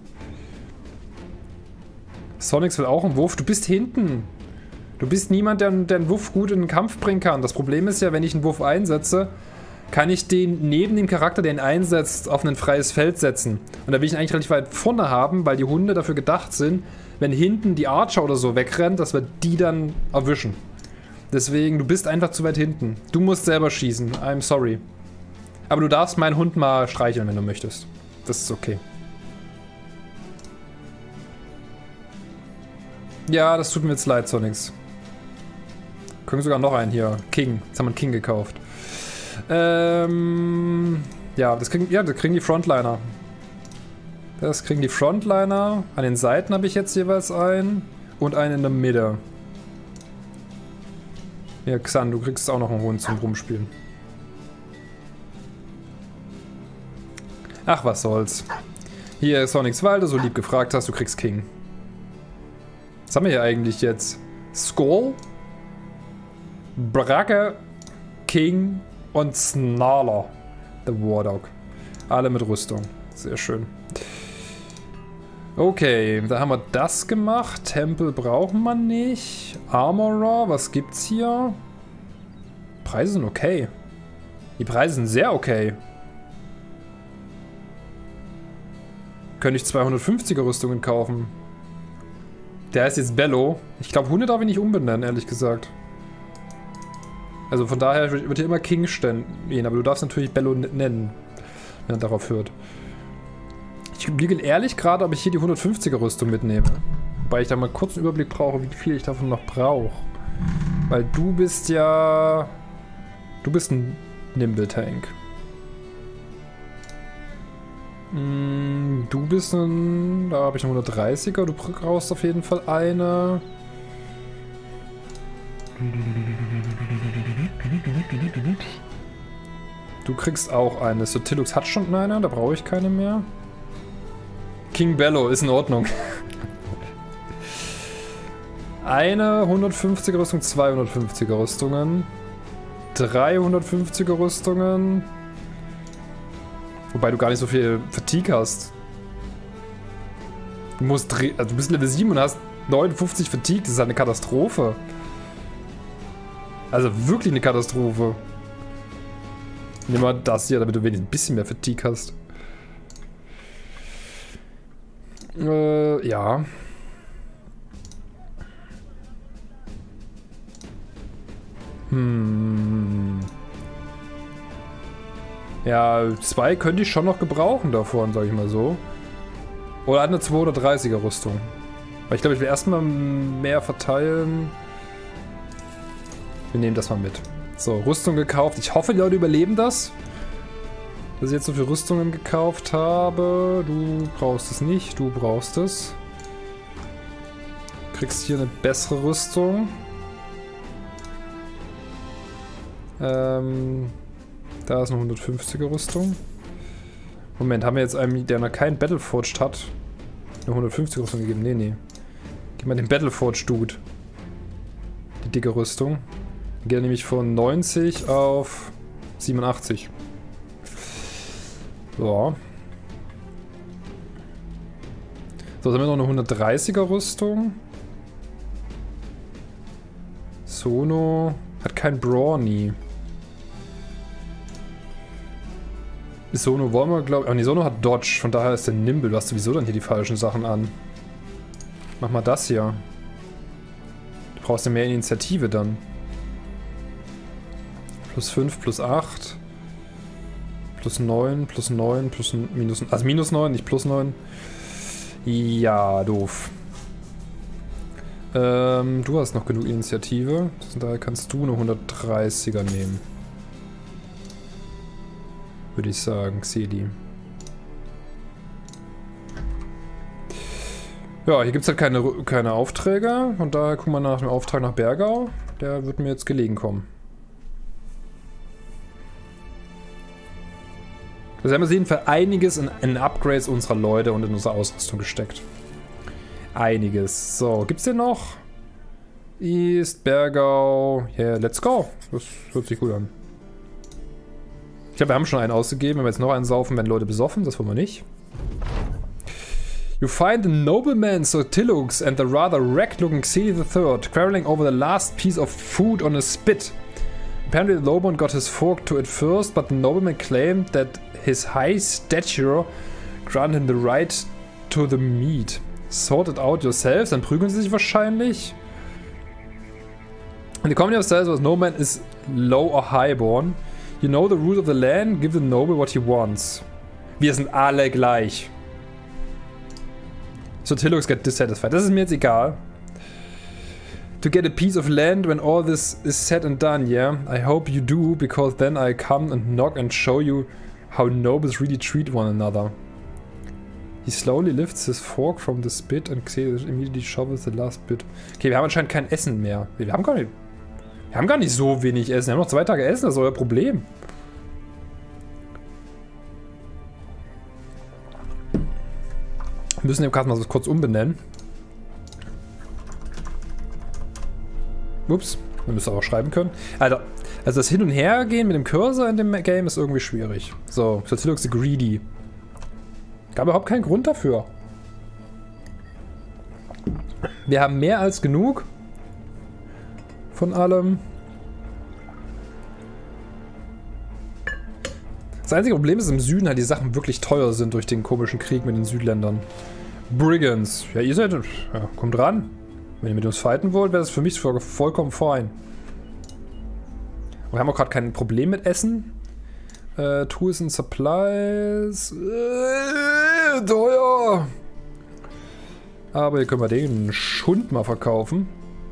Sonics will auch einen Wuff. Du bist hinten. Du bist niemand, der, der einen Wuff gut in den Kampf bringen kann. Das Problem ist ja, wenn ich einen Wuff einsetze, kann ich den neben dem Charakter, der ihn einsetzt, auf ein freies Feld setzen. Und da will ich ihn eigentlich relativ weit vorne haben, weil die Hunde dafür gedacht sind, wenn hinten die Archer oder so wegrennt, dass wir die dann erwischen. Deswegen, du bist einfach zu weit hinten. Du musst selber schießen. I'm sorry. Aber du darfst meinen Hund mal streicheln, wenn du möchtest. Das ist okay. Ja, das tut mir jetzt leid, Sonics. Können sogar noch einen hier. King. Jetzt haben wir einen King gekauft. Ähm. Ja, das kriegen, ja, das kriegen die Frontliner. Das kriegen die Frontliner. An den Seiten habe ich jetzt jeweils einen. Und einen in der Mitte. Ja, Xan, du kriegst auch noch einen Hund zum Rumspielen. Ach, was soll's. Hier, Sonics, weil du so lieb gefragt hast, du kriegst King. Was haben wir hier eigentlich jetzt? Skull, Bracke, King und Snarler. The War Dog. Alle mit Rüstung. Sehr schön. Okay, da haben wir das gemacht. Tempel brauchen wir nicht. Armorer, was gibt's hier? Preise sind okay. Die Preise sind sehr okay. Könnte ich zweihundertfünfziger Rüstungen kaufen. Der heißt jetzt Bello. Ich glaube, Hunde darf ich nicht umbenennen, ehrlich gesagt. Also von daher wird hier immer King stehen, aber du darfst natürlich Bello nennen, wenn er darauf hört. Ich überlege ehrlich gerade, ob ich hier die hundertfünfziger Rüstung mitnehme. Wobei ich da mal kurz einen Überblick brauche, wie viel ich davon noch brauche. Weil du bist ja... Du bist ein Nimble-Tank. Mm, du bist ein... Da habe ich eine hundertdreißiger. Du brauchst auf jeden Fall eine. Du kriegst auch eine. Sotilux hat schon eine, da brauche ich keine mehr. King Bello ist in Ordnung. Eine hundertfünfziger Rüstung, zwei hundertfünfziger Rüstungen. drei hundertfünfziger Rüstungen. Wobei du gar nicht so viel Fatigue hast. Du musst, also du bist Level sieben und hast neunundfünfzig Fatigue, das ist halt eine Katastrophe. Also wirklich eine Katastrophe. Nimm mal das hier, damit du wenigstens ein bisschen mehr Fatigue hast. Äh, ja. Hm. Ja, zwei könnte ich schon noch gebrauchen davon, sag ich mal so. Oder eine zweihundertdreißiger Rüstung. Weil ich glaube, ich will erstmal mehr verteilen. Wir nehmen das mal mit. So, Rüstung gekauft. Ich hoffe, die Leute überleben das. Dass ich jetzt so viele Rüstungen gekauft habe. Du brauchst es nicht, du brauchst es. Du kriegst hier eine bessere Rüstung. Ähm, da ist eine hundertfünfziger Rüstung. Moment, haben wir jetzt einen, der noch keinen Battleforged hat, eine hundertfünfziger Rüstung gegeben? Nee, nee. Gib mal den Battleforged Dude. Die dicke Rüstung. Die geht nämlich von neunzig auf siebenundachtzig. So. So, dann haben wir noch eine hundertdreißiger Rüstung. Sono hat kein Brawny. Sono wollen wir, glaube ich... Oh ne, Sono hat Dodge, von daher ist der Nimble. Du hast sowieso dann hier die falschen Sachen an. Mach mal das hier. Du brauchst ja mehr Initiative dann. Plus fünf, plus acht. Plus neun, plus neun, plus minus... Also minus neun, nicht plus neun. Ja, doof. Ähm, du hast noch genug Initiative. Von daher kannst du eine hundertdreißiger nehmen. Würde ich sagen, Xeli. Ja, hier gibt es halt keine, keine Aufträge. Und daher gucken wir nach dem Auftrag nach Bergau. Der wird mir jetzt gelegen kommen. Also haben wir sehen für einiges in, in Upgrades unserer Leute und in unsere Ausrüstung gesteckt. Einiges. So, gibt's denn noch? East, Bergau. Yeah, let's go. Das hört sich gut an. Ich glaube, wir haben schon einen ausgegeben. Wenn wir jetzt noch einen saufen, werden Leute besoffen. Das wollen wir nicht. You find the nobleman Sotilux and the rather wrecked-looking Xeli the third quarreling over the last piece of food on a spit. Apparently the nobleman got his fork to it first, but the nobleman claimed that his high stature granted him the right to the meat. Sort it out yourselves, dann prügeln sie sich wahrscheinlich. And the comedy of styles was no man is low or highborn. You know the rules of the land, give the noble what he wants. Wir sind alle gleich. So Tillux get dissatisfied. Das ist mir jetzt egal. To get a piece of land when all this is said and done, yeah? I hope you do, because then I come and knock and show you how nobles really treat one another. He slowly lifts his fork from the spit and immediately shovels the last bit. Okay, wir haben anscheinend kein Essen mehr. Wir haben gar nicht... Wir haben gar nicht so wenig Essen. Wir haben noch zwei Tage Essen, das ist euer Problem. Wir müssen den Karten mal so kurz umbenennen. Ups, wir müssen auch schreiben können. Alter, also das Hin- und Hergehen mit dem Cursor in dem Game ist irgendwie schwierig. So, Sotilux the Greedy. Gab überhaupt keinen Grund dafür. Wir haben mehr als genug von allem. Das einzige Problem ist, im Süden halt die Sachen wirklich teuer sind durch den komischen Krieg mit den Südländern. Brigands. Ja, ihr seid... Ja, kommt ran. Wenn ihr mit uns fighten wollt, wäre das für mich vollkommen fein. Wir haben auch gerade kein Problem mit Essen. Äh, Tools and Supplies. Äh, teuer. Aber hier können wir den Schund mal verkaufen.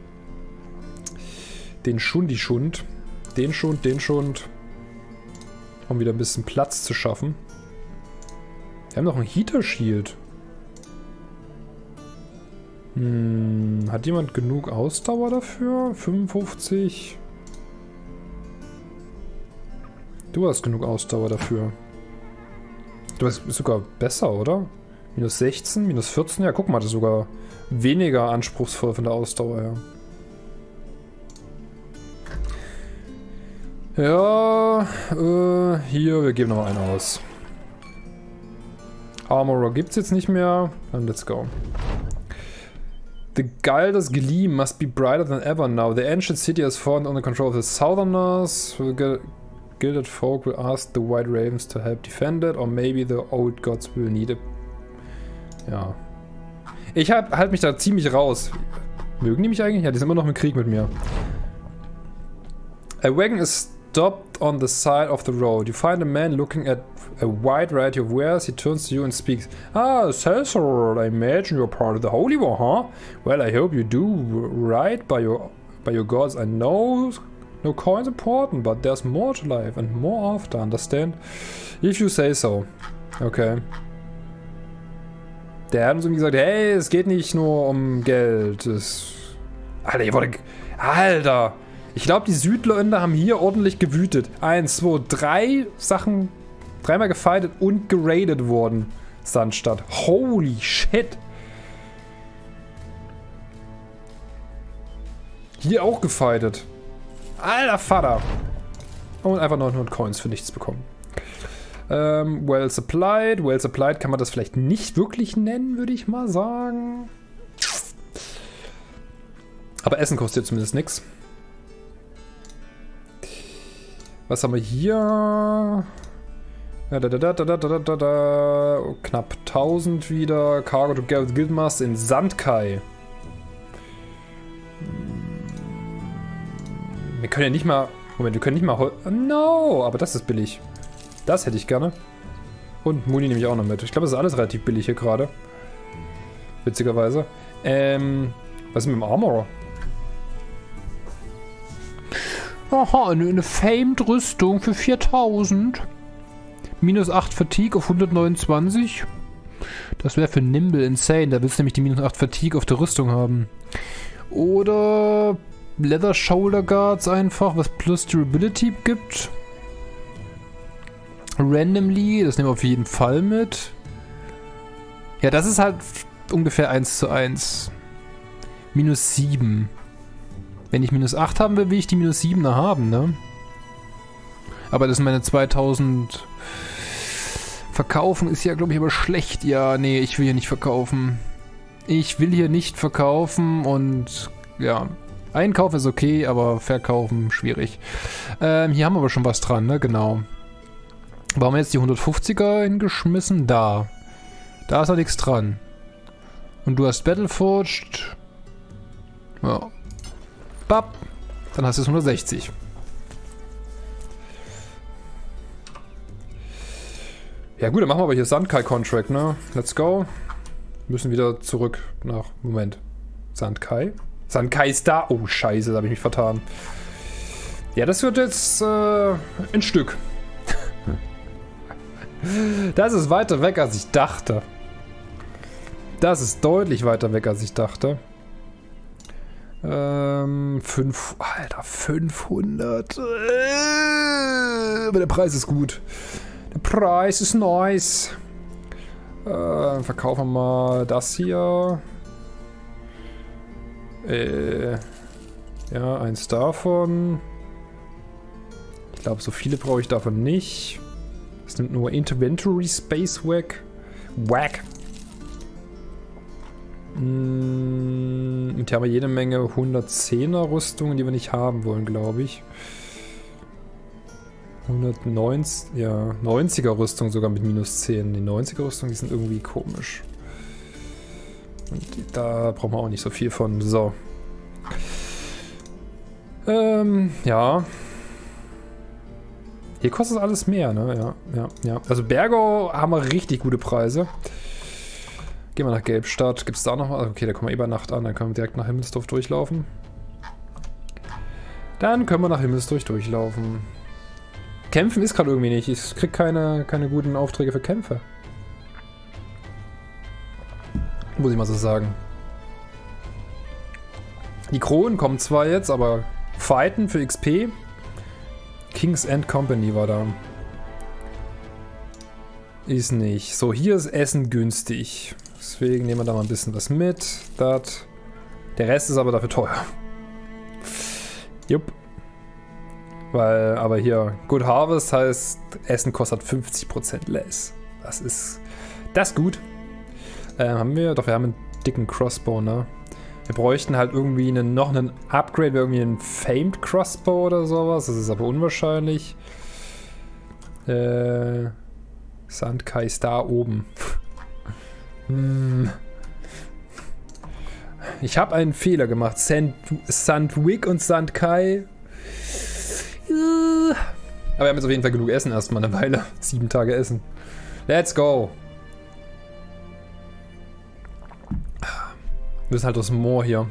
Den Schundi-Schund. Den Schund, den Schund. Um wieder ein bisschen Platz zu schaffen. Wir haben noch ein Heater-Shield. Hm, hat jemand genug Ausdauer dafür? fünfundfünfzig. Du hast genug Ausdauer dafür. Du bist sogar besser, oder? Minus sechzehn, minus vierzehn. Ja, guck mal, das ist sogar weniger anspruchsvoll von der Ausdauer her. Ja, äh, hier, wir geben noch einen aus. Armorer gibt's jetzt nicht mehr. Dann let's go. The Gilder's gleam must be brighter than ever now. The ancient city has fallen under control of the Southerners. The gilded folk will ask the White Ravens to help defend it, or maybe the old gods will need it. Ja. Ich halt, halt mich da ziemlich raus. Mögen die mich eigentlich? Ja, die sind immer noch im Krieg mit mir. A wagon is stopped on the side of the road. You find a man looking at a wide variety of wares. He turns to you and speaks. Ah, Celso, I imagine you're part of the Holy War, huh? Well, I hope you do right by your by your gods. I know no coin's important, but there's more to life and more after, understand? If you say so. Okay. Der hat uns irgendwie gesagt, hey, es geht nicht nur um Geld. Es Alter, ihr wurde... Alter! Ich glaube, die Südländer haben hier ordentlich gewütet. Eins, zwei, drei Sachen, dreimal gefightet und geradet worden. Sandstadt. Holy shit. Hier auch gefightet. Alter Vater. Und einfach neunhundert Coins für nichts bekommen. Ähm, well supplied. Well supplied kann man das vielleicht nicht wirklich nennen, würde ich mal sagen. Aber Essen kostet ja zumindest nichts. Was haben wir hier? Ja, da, da, da, da, da, da, da. Knapp tausend wieder. Cargo together with Guildmaster in Sandkai. Wir können ja nicht mal... Moment, wir können nicht mal... Hol no, aber das ist billig. Das hätte ich gerne. Und Muni nehme ich auch noch mit. Ich glaube, das ist alles relativ billig hier gerade. Witzigerweise. Ähm, was ist mit dem Armorer? Aha, eine, eine Famed-Rüstung für viertausend. Minus acht Fatigue auf hundertneunundzwanzig. Das wäre für Nimble insane. Da willst du nämlich die minus acht Fatigue auf der Rüstung haben. Oder Leather Shoulder Guards einfach, was plus Durability gibt. Randomly, das nehmen wir auf jeden Fall mit. Ja, das ist halt ungefähr eins zu eins. Minus sieben. Wenn ich minus acht haben will, will ich die minus siebener haben, ne? Aber das sind meine zweitausend. Verkaufen ist ja, glaube ich, aber schlecht. Ja, nee, ich will hier nicht verkaufen. Ich will hier nicht verkaufen und ja, Einkauf ist okay, aber verkaufen schwierig. Ähm, hier haben wir aber schon was dran, ne? Genau. Wo haben wir jetzt die hundertfünfziger hingeschmissen? Da. Da ist noch nichts dran. Und du hast Battleforged. Ja. Bap. Dann hast du es hundertsechzig. Ja gut, dann machen wir aber hier Sandkai-Contract, ne? Let's go. Müssen wieder zurück nach... Moment. Sandkai? Sandkai ist da. Oh, scheiße, da habe ich mich vertan. Ja, das wird jetzt äh, ein Stück. Das ist weiter weg, als ich dachte. Das ist deutlich weiter weg, als ich dachte. Ähm, fünf... Alter, fünfhundert. Aber der Preis ist gut. Der Preis ist nice. Äh, verkaufen wir mal das hier. Äh, ja, eins davon. Ich glaube, so viele brauche ich davon nicht. Das nimmt nur Inventory Space weg. Wack. Mm, und hier haben wir jede Menge hundertzehner Rüstungen, die wir nicht haben wollen, glaube ich. hundertneunzig, ja, neunziger Rüstung sogar mit minus zehn. Die neunziger Rüstung, die sind irgendwie komisch. Und die, da brauchen wir auch nicht so viel von. So. Ähm, ja. Hier kostet alles mehr, ne? Ja, ja, ja. Also Bergo haben wir richtig gute Preise. Gehen wir nach Gelbstadt. Gibt es da noch was? Okay, da kommen wir eh bei Nacht an. Dann können wir direkt nach Himmelsdorf durchlaufen. Dann können wir nach Himmelsdorf durchlaufen. Kämpfen ist gerade irgendwie nicht. Ich krieg keine, keine guten Aufträge für Kämpfe. Muss ich mal so sagen. Die Kronen kommen zwar jetzt, aber Fighten für X P. King's End Company war da. Ist nicht. So, hier ist Essen günstig. Deswegen nehmen wir da mal ein bisschen was mit. Das. Der Rest ist aber dafür teuer. Jupp. Weil, aber hier, Good Harvest heißt, Essen kostet fünfzig Prozent less. Das ist. Das ist gut. Äh, haben wir. Doch, wir haben einen dicken Crossbow, ne? Wir bräuchten halt irgendwie einen, noch einen Upgrade, irgendwie einen Famed Crossbow oder sowas. Das ist aber unwahrscheinlich. Äh. Sandkai ist da oben. hm. Ich habe einen Fehler gemacht. Sand, Sandwick und Sandkai. Aber wir haben jetzt auf jeden Fall genug Essen erstmal eine Weile. Sieben Tage Essen. Let's go. Wir müssen halt aus dem Moor hier.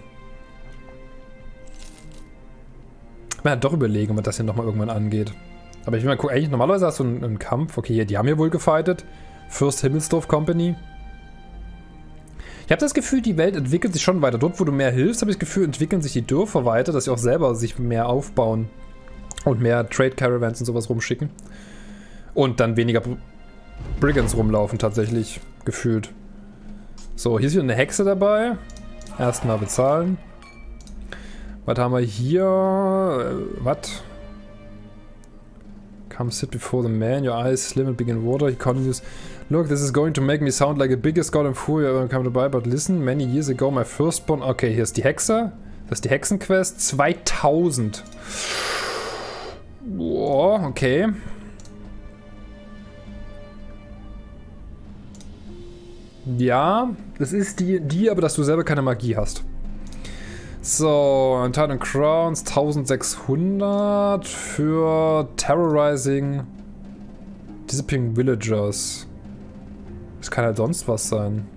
Ich will halt doch überlegen, ob man das hier nochmal irgendwann angeht. Aber ich will mal gucken, eigentlich normalerweise hast du einen, einen Kampf. Okay, hier, die haben hier wohl gefightet. Fürst Himmelsdorf Company. Ich habe das Gefühl, die Welt entwickelt sich schon weiter. Dort, wo du mehr hilfst, habe ich das Gefühl, entwickeln sich die Dörfer weiter, dass sie auch selber sich mehr aufbauen. Und mehr Trade Caravans und sowas rumschicken. Und dann weniger Brigands rumlaufen, tatsächlich. Gefühlt. So, hier ist wieder eine Hexe dabei. Erstmal bezahlen. Was haben wir hier? Äh, was? Come sit before the man, your eyes slim and big in water. He continues, look, this is going to make me sound like a biggest god and fool you ever come to buy, but listen, many years ago my firstborn... Okay, hier ist die Hexe. Das ist die Hexenquest. zweitausend. Boah, okay. Ja, das ist die, die, aber dass du selber keine Magie hast. So, Untitled Crowns eintausendsechshundert für Terrorizing Disappearing Villagers. Das kann halt sonst was sein.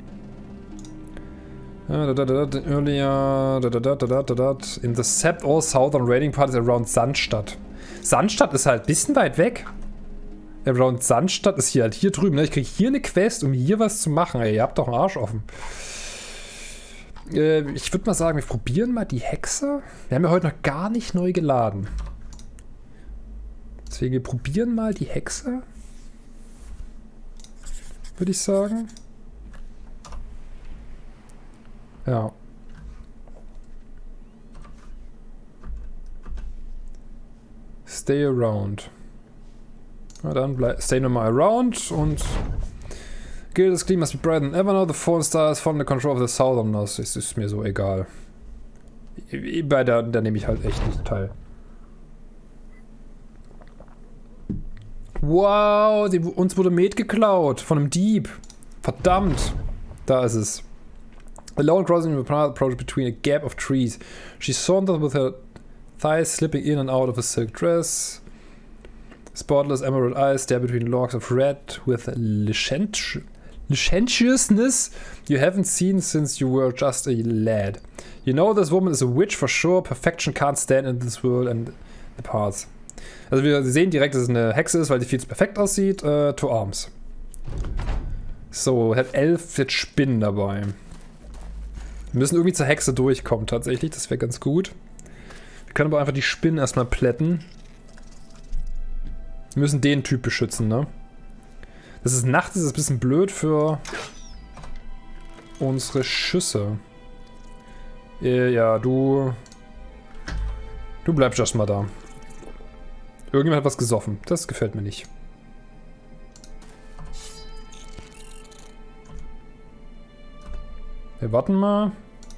Earlier in the Sept all southern raiding parties around Sandstadt. Sandstadt ist halt ein bisschen weit weg. Around Sandstadt ist hier halt hier drüben. Ne? Ich kriege hier eine Quest, um hier was zu machen. Ey, ihr habt doch einen Arsch offen. Äh, ich würde mal sagen, wir probieren mal die Hexe. Wir haben ja heute noch gar nicht neu geladen. Deswegen, wir probieren mal die Hexe. Würde ich sagen. Ja. Stay around. Na dann bleib, stay nochmal around und Gilda's Gleam must be brighter than ever now. The Fallen Star is from the control of the Southerners. Es ist mir so egal. Bei der, da nehme ich halt echt nicht teil. Wow, die, uns wurde Met geklaut von einem Dieb. Verdammt. Da ist es. A lone crossing the path approached between a gap of trees. She sauntered with her thighs slipping in and out of a silk dress. Spotless emerald eyes stare between locks of red with a licentiousness you haven't seen since you were just a lad. You know this woman is a witch for sure. Perfection can't stand in this world and the paths. Also wir sehen direkt, dass es eine Hexe ist, weil die viel zu perfekt aussieht. Uh, to arms. So, hat elf jetzt Spinnen dabei. Wir müssen irgendwie zur Hexe durchkommen tatsächlich, das wäre ganz gut. Wir können aber einfach die Spinnen erstmal plätten. Wir müssen den Typ beschützen, ne? Das ist nachts, das ist ein bisschen blöd für unsere Schüsse. Äh, ja, du... Du bleibst erstmal da. Irgendjemand hat was gesoffen. Das gefällt mir nicht. Wir warten mal.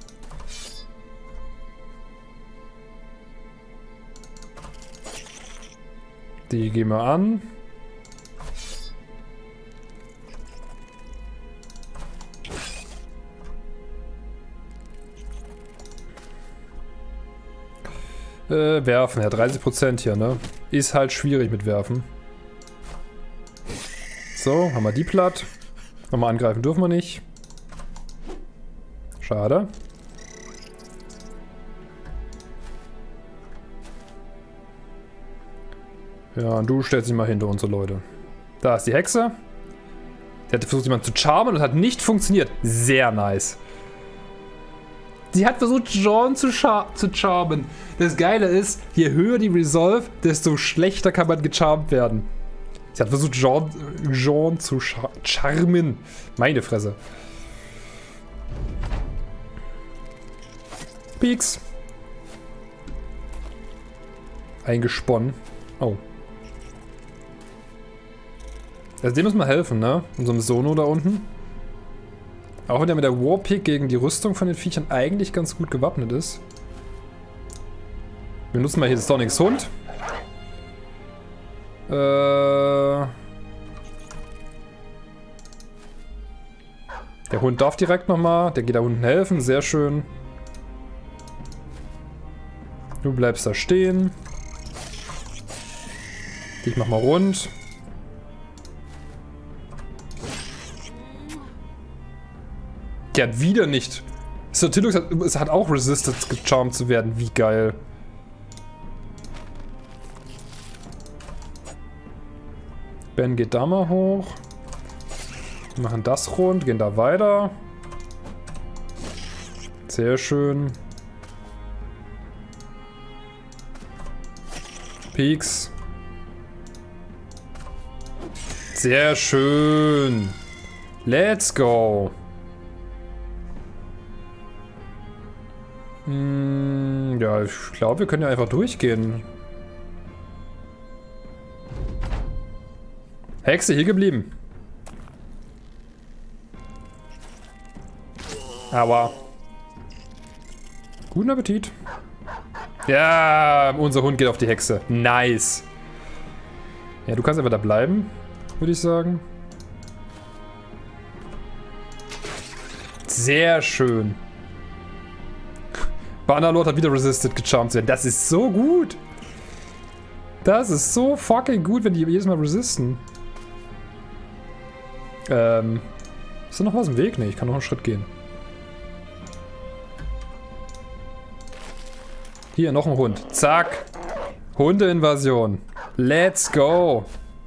Die gehen wir an. Äh, werfen, ja, dreißig Prozent hier, ne? Ist halt schwierig mit Werfen. So, haben wir die platt. Nochmal angreifen dürfen wir nicht. Schade. Ja, und du stellst dich mal hinter unsere Leute. Da ist die Hexe. Sie hat versucht, jemanden zu charmen und hat nicht funktioniert. Sehr nice. Sie hat versucht, Jean zu, char zu charmen. Das Geile ist, je höher die Resolve, desto schlechter kann man gecharmt werden. Sie hat versucht, Jean, Jean zu char charmen. Meine Fresse. Peaks. Eingesponnen. Oh. Also dem muss man helfen, ne? Unserem Sono da unten. Auch wenn er mit der Warpick gegen die Rüstung von den Viechern eigentlich ganz gut gewappnet ist. Wir nutzen mal hier Sonics Hund. Äh... Der Hund darf direkt nochmal. Der geht da unten helfen. Sehr schön. Du bleibst da stehen. Ich mach mal rund. Der hat wieder nicht. Sotilux hat, es hat auch resisted, gecharmt zu werden. Wie geil. Ben geht da mal hoch. Wir machen das rund, gehen da weiter. Sehr schön. Peaks. Sehr schön. Let's go. Hm, ja, ich glaube, wir können ja einfach durchgehen. Hexe, hier geblieben. Aua. Guten Appetit. Ja, unser Hund geht auf die Hexe. Nice. Ja, du kannst einfach da bleiben, würde ich sagen. Sehr schön. Bannerlord hat wieder resisted, gecharmt zu werden. Das ist so gut. Das ist so fucking gut, wenn die jedes Mal resisten. Ähm. Ist da noch was im Weg? Ne, ich kann noch einen Schritt gehen. Hier, noch ein Hund. Zack. Hundeinvasion. Let's go.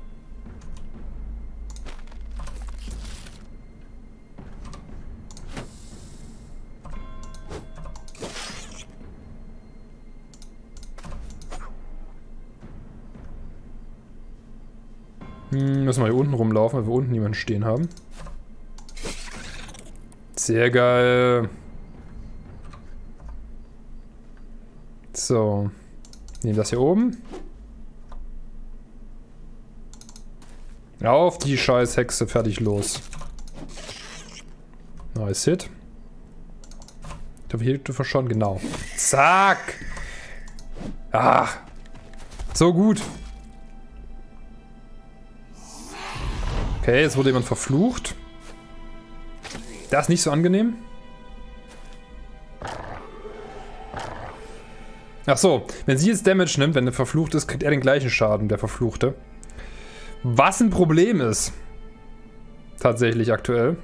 Hm, müssen wir hier unten rumlaufen, weil wir unten niemanden stehen haben. Sehr geil. So. Nehmen das hier oben. Auf die scheiß Hexe, fertig, los. Nice Hit. Da hier dürfen wir schon, genau. Zack! Ach! So gut! Okay, jetzt wurde jemand verflucht. Das ist nicht so angenehm. Ach so, wenn sie jetzt Damage nimmt, wenn er verflucht ist, kriegt er den gleichen Schaden, der Verfluchte. Was ein Problem ist. Tatsächlich aktuell.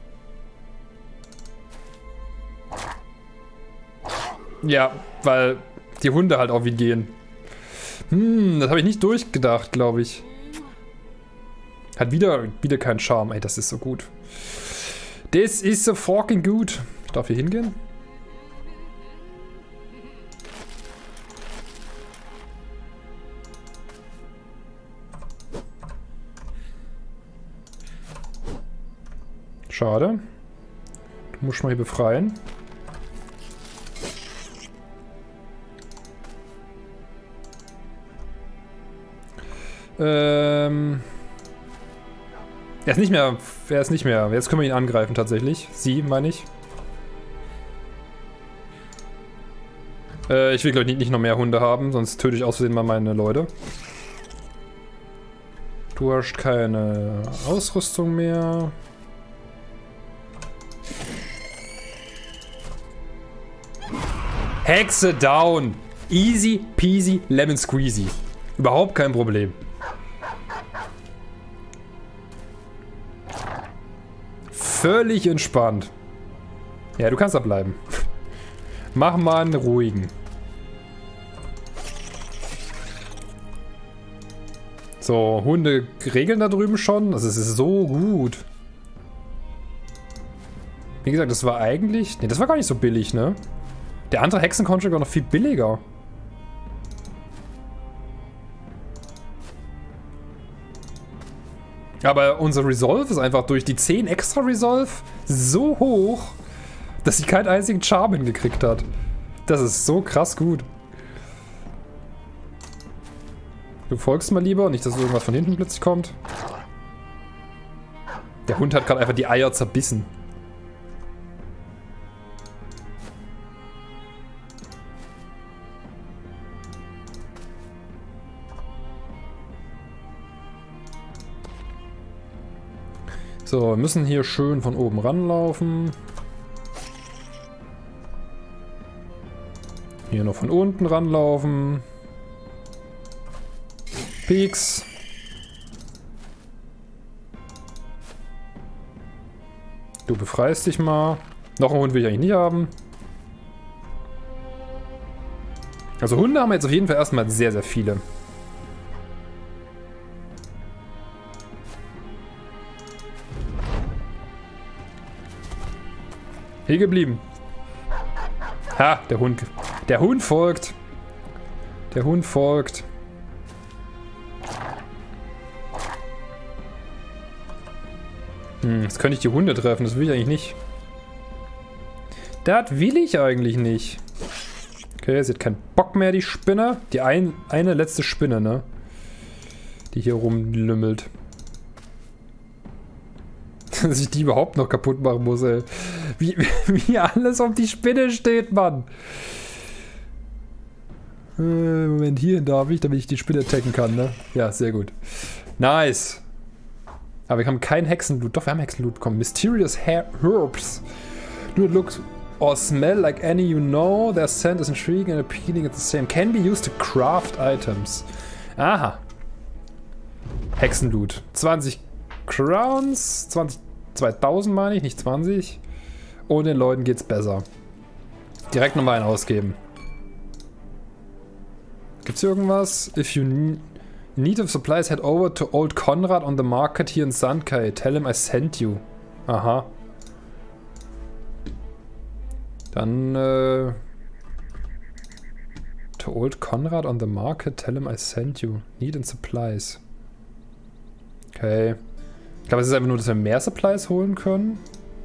Ja, weil die Hunde halt auf ihn gehen. Hm, das habe ich nicht durchgedacht, glaube ich. Hat wieder, wieder keinen Charme. Ey, das ist so gut. Das ist so fucking gut. Ich darf hier hingehen? Schade. Du musst mal hier befreien. Ähm... Er ist nicht mehr, er ist nicht mehr. Jetzt können wir ihn angreifen tatsächlich. Sie, meine ich. Äh, ich will glaube ich nicht, nicht noch mehr Hunde haben, sonst töte ich aus Versehen mal meine Leute. Du hast keine Ausrüstung mehr. Hexe down. Easy peasy lemon squeezy. Überhaupt kein Problem. Völlig entspannt. Ja, du kannst da bleiben. Mach mal einen ruhigen. So, Hunde regeln da drüben schon. Das ist so gut. Wie gesagt, das war eigentlich... Ne, das war gar nicht so billig, ne? Der andere Hexencontract war noch viel billiger. Aber unser Resolve ist einfach durch die zehn extra Resolve so hoch, dass sie keinen einzigen Charm hingekriegt hat. Das ist so krass gut. Du folgst mal lieber, nicht, dass irgendwas von hinten plötzlich kommt. Der Hund hat gerade einfach die Eier zerbissen. So, wir müssen hier schön von oben ranlaufen. Hier noch von unten ranlaufen. Peaks. Du befreist dich mal. Noch einen Hund will ich eigentlich nicht haben. Also Hunde haben wir jetzt auf jeden Fall erstmal sehr, sehr viele. Hier geblieben. Ha, der Hund. Der Hund folgt. Der Hund folgt. Hm, jetzt könnte ich die Hunde treffen. Das will ich eigentlich nicht. Das will ich eigentlich nicht. Okay, sie hat keinen Bock mehr, die Spinne. Die ein, eine letzte Spinne, ne? Die hier rumlümmelt. Dass ich die überhaupt noch kaputt machen muss, ey. Wie, wie alles auf die Spinne steht, Mann. Äh, Moment, hierhin darf ich, damit ich die Spinne attacken kann, ne? Ja, sehr gut. Nice. Aber wir haben kein Hexenloot. Doch, wir haben Hexenloot. Komm, Mysterious Herbs. Do not look or smell like any you know. Their scent is intriguing and appealing at the same. Can be used to craft items. Aha. Hexenloot. zwanzig Crowns. zwanzig, zweitausend meine ich, nicht zwanzig. Und den Leuten geht's besser. Direkt nochmal einen ausgeben. Gibt's hier irgendwas? If you need of supplies, head over to Old Conrad on the market here in Sankai. Tell him I sent you. Aha. Dann, äh... to Old Conrad on the market, tell him I sent you. Need and supplies. Okay. Ich glaube, es ist einfach nur, dass wir mehr Supplies holen können.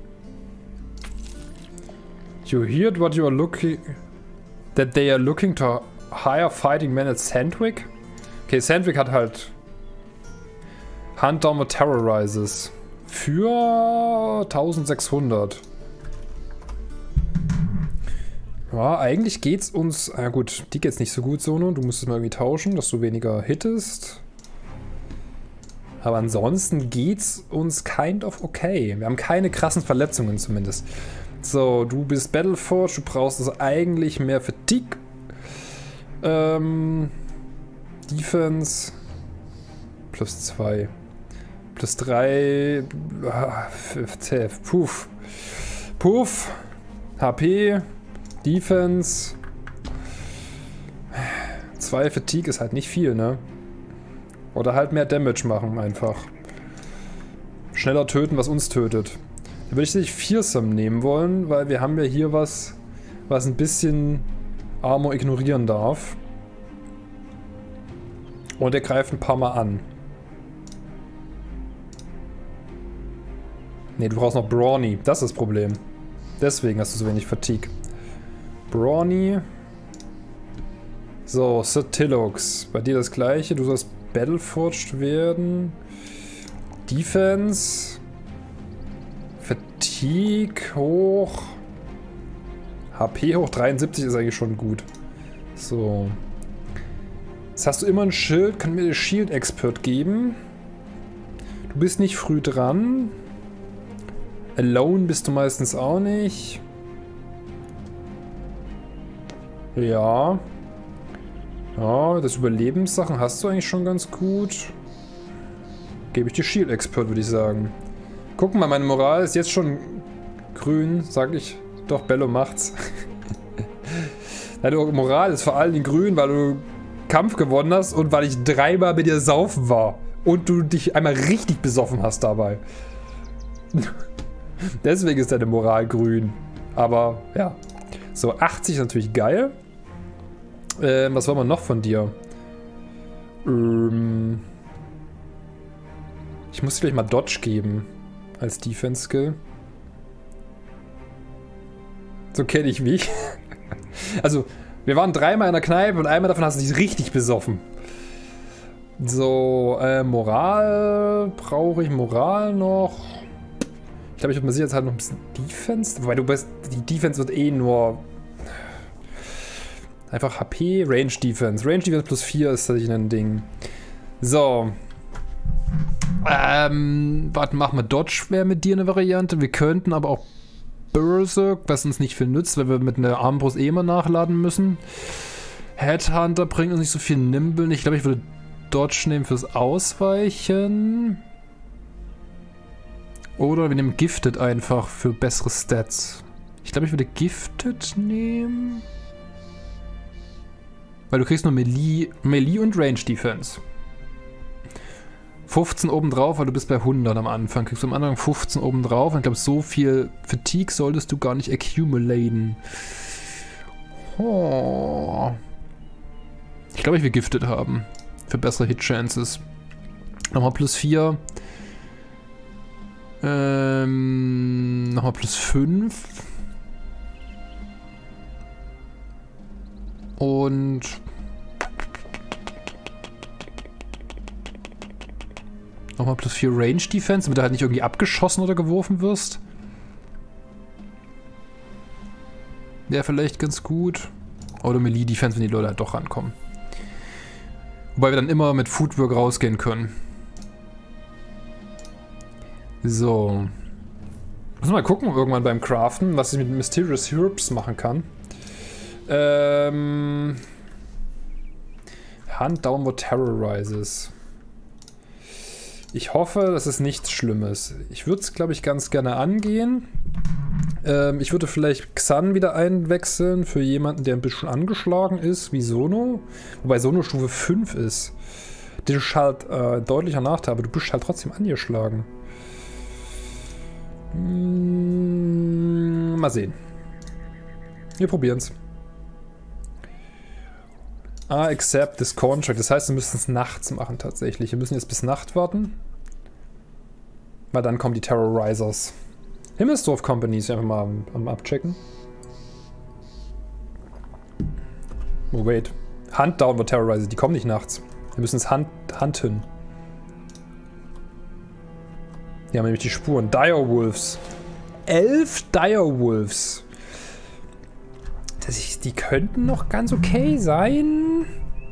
You heard what you are looking... That they are looking to hire fighting men at Sandwick? Okay, Sandwick hat halt... Hunt Down the Terrorizes. Für eintausendsechshundert. Ja, eigentlich geht's uns... Ah gut, die geht's nicht so gut, Sono. Du musst es mal irgendwie tauschen, dass du weniger hittest. Aber ansonsten geht's uns kind of okay. Wir haben keine krassen Verletzungen zumindest. So, du bist Battleforge, du brauchst also eigentlich mehr Fatigue. Ähm, Defense. Plus zwei. Plus drei. Puff. Puff. H P. Defense. zwei Fatigue ist halt nicht viel, ne? Oder halt mehr Damage machen einfach. Schneller töten, was uns tötet. Da würde ich sich Fearsome nehmen wollen, weil wir haben ja hier was, was ein bisschen Armor ignorieren darf. Und er greift ein paar Mal an. Ne, du brauchst noch Brawny. Das ist das Problem. Deswegen hast du so wenig Fatigue. Brawny. So, Sir Tillux. Bei dir das gleiche. Du sollst Battleforged werden. Defense. Fatigue hoch. H P hoch dreiundsiebzig ist eigentlich schon gut. So. Jetzt hast du immer ein Schild. Kann mir den Shield Expert geben. Du bist nicht früh dran. Alone bist du meistens auch nicht. Ja. Ja, das Überlebenssachen hast du eigentlich schon ganz gut. Gebe ich dir Shield Expert, würde ich sagen. Guck mal, meine Moral ist jetzt schon grün, sag ich Doch, Bello macht's. Deine Moral ist vor allem in grün, weil du Kampf gewonnen hast und weil ich dreimal mit dir saufen war. Und du dich einmal richtig besoffen hast dabei. Deswegen ist deine Moral grün. Aber, ja. So, achtzig ist natürlich geil. Ähm, was wollen wir noch von dir? Ähm... Ich muss dir gleich mal Dodge geben. Als Defense-Skill. So kenne ich mich. Also, wir waren dreimal in der Kneipe und einmal davon hast du dich richtig besoffen. So, äh, Moral. Brauche ich Moral noch? Ich glaube, ich habe mir sicher jetzt halt noch ein bisschen Defense. Wobei du bist. Die Defense wird eh nur. Einfach H P, Range Defense. Range Defense plus vier ist tatsächlich ein Ding. So. Ähm, warte, machen wir Dodge wäre mit dir eine Variante. Wir könnten aber auch Berserk, was uns nicht viel nützt, weil wir mit einer Armbrust eh immer nachladen müssen. Headhunter bringt uns nicht so viel Nimble. Ich glaube, ich würde Dodge nehmen fürs Ausweichen. Oder wir nehmen Gifted einfach für bessere Stats. Ich glaube, ich würde Gifted nehmen. Weil du kriegst nur Melee, Melee und Range Defense. fünfzehn obendrauf, weil du bist bei hundert am Anfang. Kriegst du am Anfang fünfzehn obendrauf. Und ich glaube, so viel Fatigue solltest du gar nicht accumulaten. Oh. Ich glaube, ich will Gifted haben. Für bessere Hit-Chances. Nochmal plus vier. Ähm, nochmal plus fünf. Und... Nochmal plus vier Range Defense, damit du halt nicht irgendwie abgeschossen oder geworfen wirst. Wäre vielleicht ganz gut. Oder Melee Defense, wenn die Leute halt doch rankommen. Wobei wir dann immer mit Footwork rausgehen können. So. Muss mal gucken irgendwann beim Craften, was ich mit Mysterious Herbs machen kann. Ähm. Hunt Downward Terrorizes. Ich hoffe, das ist nichts Schlimmes. Ich würde es, glaube ich, ganz gerne angehen. Ähm, ich würde vielleicht Xan wieder einwechseln für jemanden, der ein bisschen angeschlagen ist, wie Sono. Wobei Sono Stufe fünf ist. Das ist halt äh, deutlicher Nachteil, aber du bist halt trotzdem angeschlagen. Hm, mal sehen. Wir probieren es. Ah, accept this contract. Das heißt, wir müssen es nachts machen tatsächlich. Wir müssen jetzt bis Nacht warten. Weil dann kommen die Terrorizers. Himmelsdorf Companies einfach mal am, am Abchecken. Oh, wait. Hunt Downward Terrorizers. Die kommen nicht nachts. Wir müssen es hunt, hunten. Die haben nämlich die Spuren. Direwolves. Elf Direwolves. Das ist, die könnten noch ganz okay sein.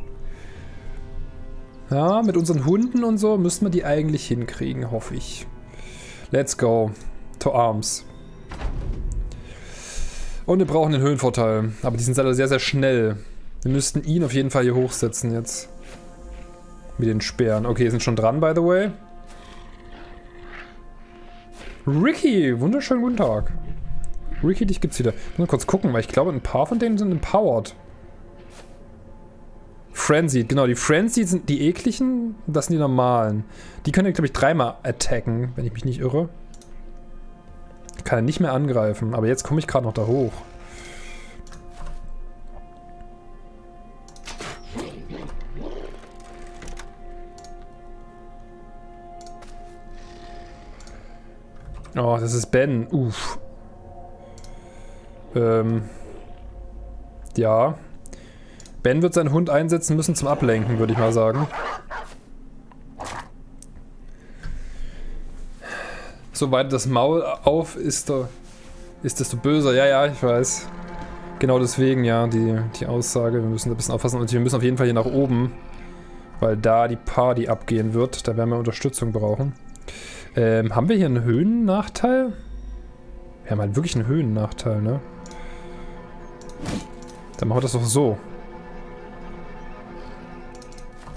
Ja, mit unseren Hunden und so müssten wir die eigentlich hinkriegen, hoffe ich. Let's go. To arms. Und wir brauchen den Höhenvorteil. Aber die sind alle sehr, sehr schnell. Wir müssten ihn auf jeden Fall hier hochsetzen jetzt. Mit den Speeren. Okay, wir sind schon dran, by the way. Ricky, wunderschönen guten Tag. Ricky, dich gibt's wieder. Ich muss mal kurz gucken, weil ich glaube, ein paar von denen sind empowered. Frenzied, genau. Die Frenzied sind die ekligen, das sind die normalen. Die können, glaube ich, dreimal attacken, wenn ich mich nicht irre. Kann er nicht mehr angreifen, aber jetzt komme ich gerade noch da hoch. Oh, das ist Ben. Uff. Ähm. Ja. Ben wird seinen Hund einsetzen müssen zum Ablenken, würde ich mal sagen. Soweit das Maul auf ist, da, ist desto böser. Ja, ja, ich weiß. Genau deswegen, ja, die, die Aussage. Wir müssen da ein bisschen aufpassen und wir müssen auf jeden Fall hier nach oben. Weil da die Party abgehen wird. Da werden wir Unterstützung brauchen. Ähm, haben wir hier einen Höhennachteil? Wir haben halt wirklich einen Höhennachteil, ne? Dann machen wir das doch so.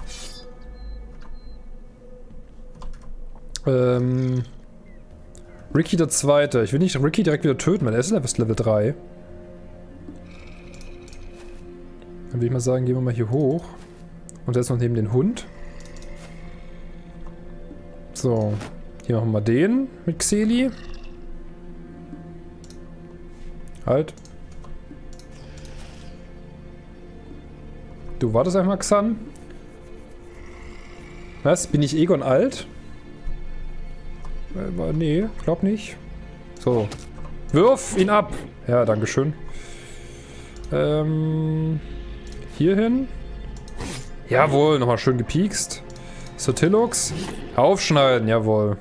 Ähm... Ricky der Zweite. Ich will nicht Ricky direkt wieder töten, weil er ist Level drei. Dann würde ich mal sagen, gehen wir mal hier hoch. Und jetzt noch neben den Hund. So. Hier machen wir den mit Xeli. Halt. Du wartest einmal, Xan. Was? Bin ich Egon alt? Äh, nee, glaub nicht. So. Wirf ihn ab! Ja, dankeschön. Ähm. Hierhin. Jawohl, nochmal schön gepiekst. Sotilux. Aufschneiden, jawohl.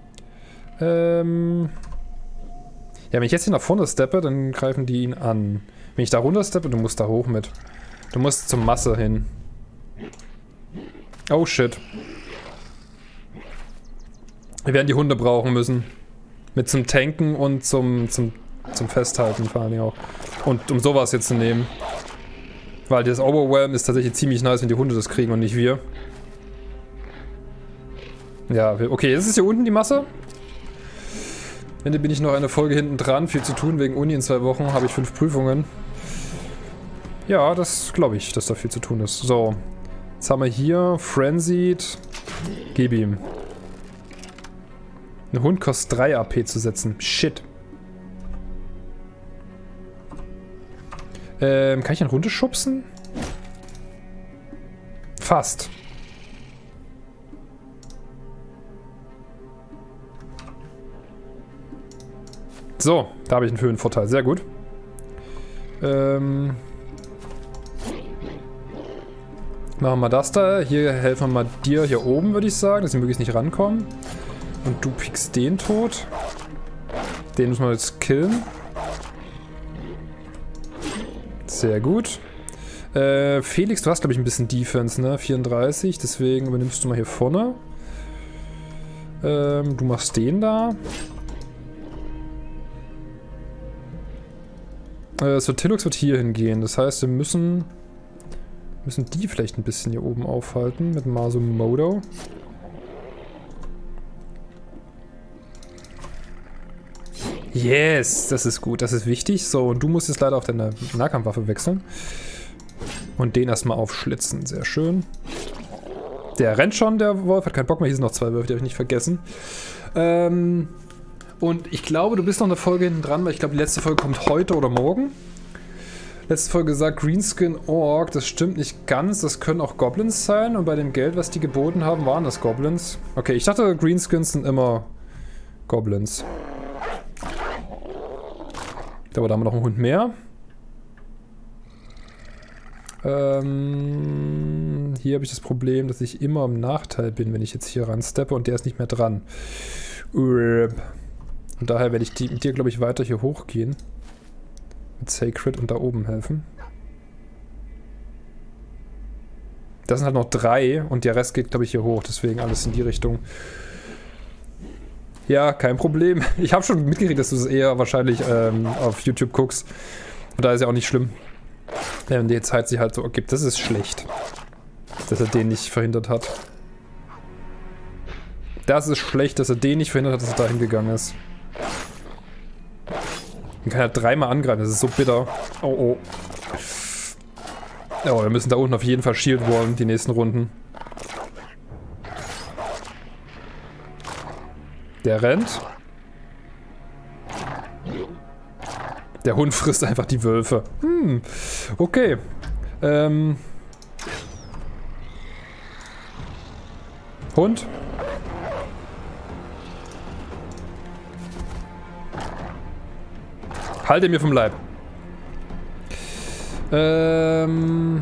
Ähm. Ja, wenn ich jetzt hier nach vorne steppe, dann greifen die ihn an. Wenn ich da runter steppe, du musst da hoch mit. Du musst zur Masse hin. Oh shit. Wir werden die Hunde brauchen müssen. Mit zum Tanken und zum, zum, zum Festhalten vor allem auch. Und um sowas jetzt zu nehmen. Weil das Overwhelm ist tatsächlich ziemlich nice, wenn die Hunde das kriegen und nicht wir. Ja, okay, jetzt ist hier unten die Masse. Ende bin ich noch eine Folge hinten dran. Viel zu tun wegen Uni in zwei Wochen. Habe ich fünf Prüfungen. Ja, das glaube ich, dass da viel zu tun ist. So. Jetzt haben wir hier Frenzied. Gib ihm. Ein Hund kostet drei A P zu setzen. Shit. Ähm, kann ich einen runterschubsen? Fast. So, da habe ich einen Höhenvorteil. Sehr gut. Ähm... Machen wir das da. Hier helfen wir mal dir hier oben, würde ich sagen, dass sie möglichst nicht rankommen. Und du pickst den tot. Den müssen wir jetzt killen. Sehr gut. Äh, Felix, du hast, glaube ich, ein bisschen Defense, ne? vierunddreißig, deswegen übernimmst du mal hier vorne. Ähm, du machst den da. Äh, Sotilux wird hier hingehen. Das heißt, wir müssen... müssen die vielleicht ein bisschen hier oben aufhalten mit Masumoto. Yes, das ist gut, das ist wichtig. So, und du musst jetzt leider auf deine Nahkampfwaffe wechseln. Und den erstmal aufschlitzen, sehr schön. Der rennt schon, der Wolf, hat keinen Bock mehr. Hier sind noch zwei Wölfe, die habe ich nicht vergessen. Ähm, und ich glaube, du bist noch eine Folge hinten dran, weil ich glaube, die letzte Folge kommt heute oder morgen. Letzte Folge gesagt, Greenskin Orc, das stimmt nicht ganz, das können auch Goblins sein und bei dem Geld, was die geboten haben, waren das Goblins. Okay, ich dachte, Greenskins sind immer Goblins. Aber da haben wir noch einen Hund mehr. Ähm, hier habe ich das Problem, dass ich immer im Nachteil bin, wenn ich jetzt hier ran steppe und der ist nicht mehr dran. Und daher werde ich die, mit dir, glaube ich, weiter hier hochgehen. Mit Sacred und da oben helfen. Das sind halt noch drei und der Rest geht, glaube ich, hier hoch. Deswegen alles in die Richtung. Ja, kein Problem. Ich habe schon mitgekriegt, dass du es eher wahrscheinlich ähm, auf YouTube guckst. Und da ist ja auch nicht schlimm. Wenn die Zeit sich halt so ergibt. Das ist schlecht. Dass er den nicht verhindert hat. Das ist schlecht, dass er den nicht verhindert hat, dass er da hingegangen ist. Man kann halt dreimal angreifen, das ist so bitter. Oh, oh. Oh, wir müssen da unten auf jeden Fall Shield wallen, die nächsten Runden. Der rennt. Der Hund frisst einfach die Wölfe. Hm, okay. Ähm. Hund. Halte mir vom Leib. Ähm.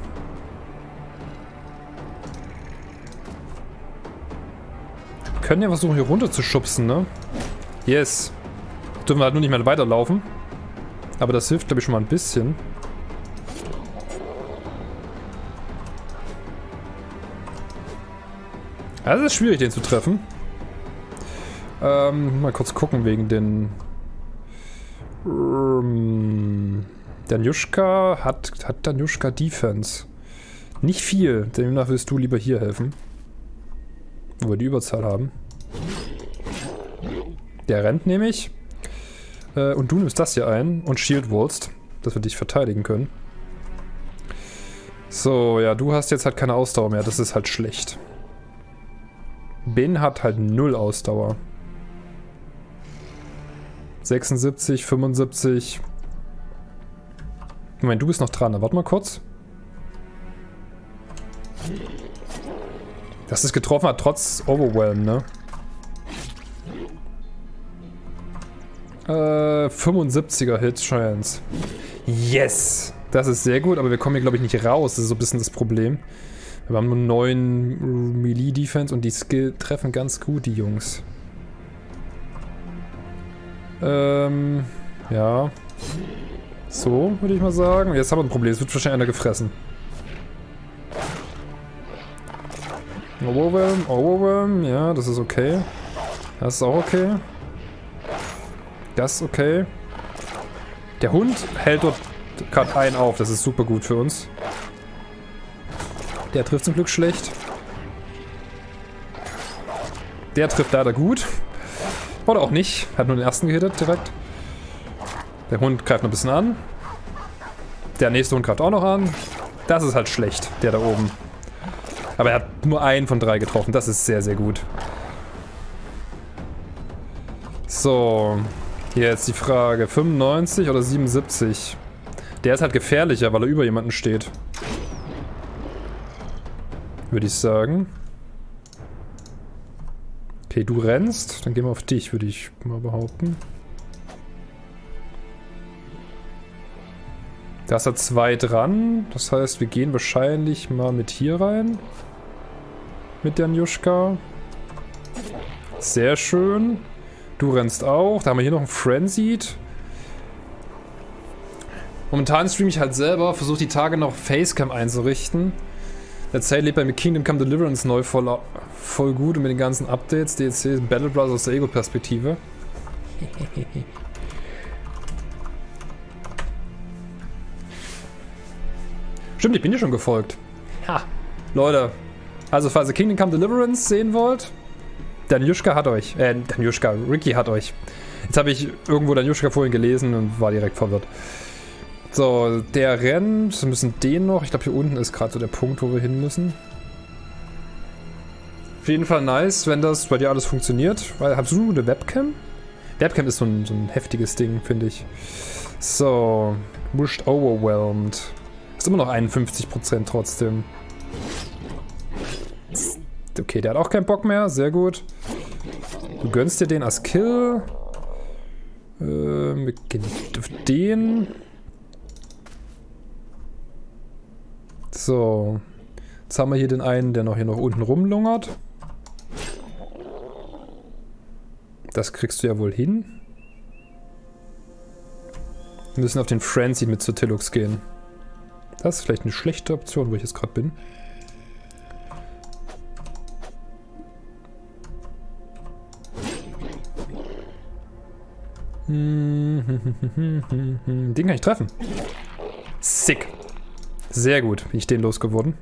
Wir können ja versuchen, hier runter zu schubsen, ne? Yes. Dürfen wir halt nur nicht mehr weiterlaufen. Aber das hilft, glaube ich, schon mal ein bisschen. Also es ist schwierig, den zu treffen. Ähm, mal kurz gucken wegen den... Ähm, Danjushka hat, hat Danjushka Defense. Nicht viel, demnach willst du lieber hier helfen. Wo wir die Überzahl haben. Der rennt nämlich. Äh, und du nimmst das hier ein und Shield Wallst, dass wir dich verteidigen können. So, ja, du hast jetzt halt keine Ausdauer mehr. Das ist halt schlecht. Ben hat halt null Ausdauer. sechsundsiebzig, fünfundsiebzig. Moment, du bist noch dran. Warte mal kurz. Dass es getroffen hat, trotz Overwhelm, ne? Äh, fünfundsiebziger Hit-Chance. Yes! Das ist sehr gut, aber wir kommen hier, glaube ich, nicht raus. Das ist so ein bisschen das Problem. Wir haben nur neun Melee-Defense und die Skill treffen ganz gut, die Jungs. Ähm, ja. So, würde ich mal sagen. Jetzt haben wir ein Problem. Es wird wahrscheinlich einer gefressen. Overwhelm, Overwhelm. Ja, das ist okay. Das ist auch okay. Das ist okay. Der Hund hält dort gerade einen auf. Das ist super gut für uns. Der trifft zum Glück schlecht. Der trifft leider gut. Oder auch nicht. Hat nur den ersten gehittet direkt. Der Hund greift noch ein bisschen an. Der nächste Hund greift auch noch an. Das ist halt schlecht, der da oben. Aber er hat nur einen von drei getroffen. Das ist sehr, sehr gut. So. Jetzt die Frage. fünfundneunzig oder siebenundsiebzig? Der ist halt gefährlicher, weil er über jemanden steht. Würde ich sagen. Okay, du rennst. Dann gehen wir auf dich, würde ich mal behaupten. Da ist er zwei dran. Das heißt, wir gehen wahrscheinlich mal mit hier rein. Mit der Njushka. Sehr schön. Du rennst auch. Da haben wir hier noch einen Frenzied. Momentan streame ich halt selber. Versuche die Tage noch Facecam einzurichten. Let's Say lebt bei mir Kingdom Come Deliverance neu voll, voll gut und mit den ganzen Updates, D L C, Battle Brothers aus der Ego-Perspektive. Stimmt, ich bin dir schon gefolgt. Ha, Leute. Also, falls ihr Kingdom Come Deliverance sehen wollt, der Njushka hat euch. Äh, der Njushka, Ricky hat euch. Jetzt habe ich irgendwo der Njushka vorhin gelesen und war direkt verwirrt. So, der rennt. Wir müssen den noch. Ich glaube, hier unten ist gerade so der Punkt, wo wir hin müssen. Auf jeden Fall nice, wenn das bei dir alles funktioniert. Weil, hast du eine Webcam? Webcam ist so ein, so ein heftiges Ding, finde ich. So, Mushed Overwhelmed. Ist immer noch einundfünfzig Prozent trotzdem. Okay, der hat auch keinen Bock mehr. Sehr gut. Du gönnst dir den als Kill. Ähm, wir gehen auf den. So. Jetzt haben wir hier den einen, der noch hier noch unten rumlungert. Das kriegst du ja wohl hin. Wir müssen auf den Frenzy mit zu Tillux gehen. Das ist vielleicht eine schlechte Option, wo ich jetzt gerade bin. Den kann ich treffen. Sick. Sehr gut, bin ich den losgeworden.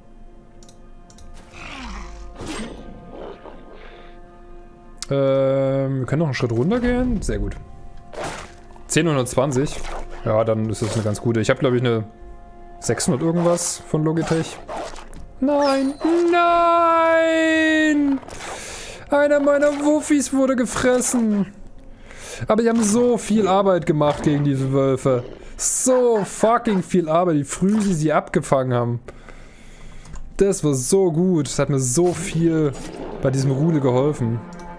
Ähm, wir können noch einen Schritt runter gehen. Sehr gut. zehnhundertzwanzig. Ja, dann ist das eine ganz gute. Ich habe, glaube ich, eine sechshundert irgendwas von Logitech. Nein! Nein! Einer meiner Wuffis wurde gefressen. Aber die haben so viel Arbeit gemacht gegen diese Wölfe. So fucking viel Arbeit, wie früh sie sie abgefangen haben. Das war so gut. Das hat mir so viel bei diesem Rudel geholfen.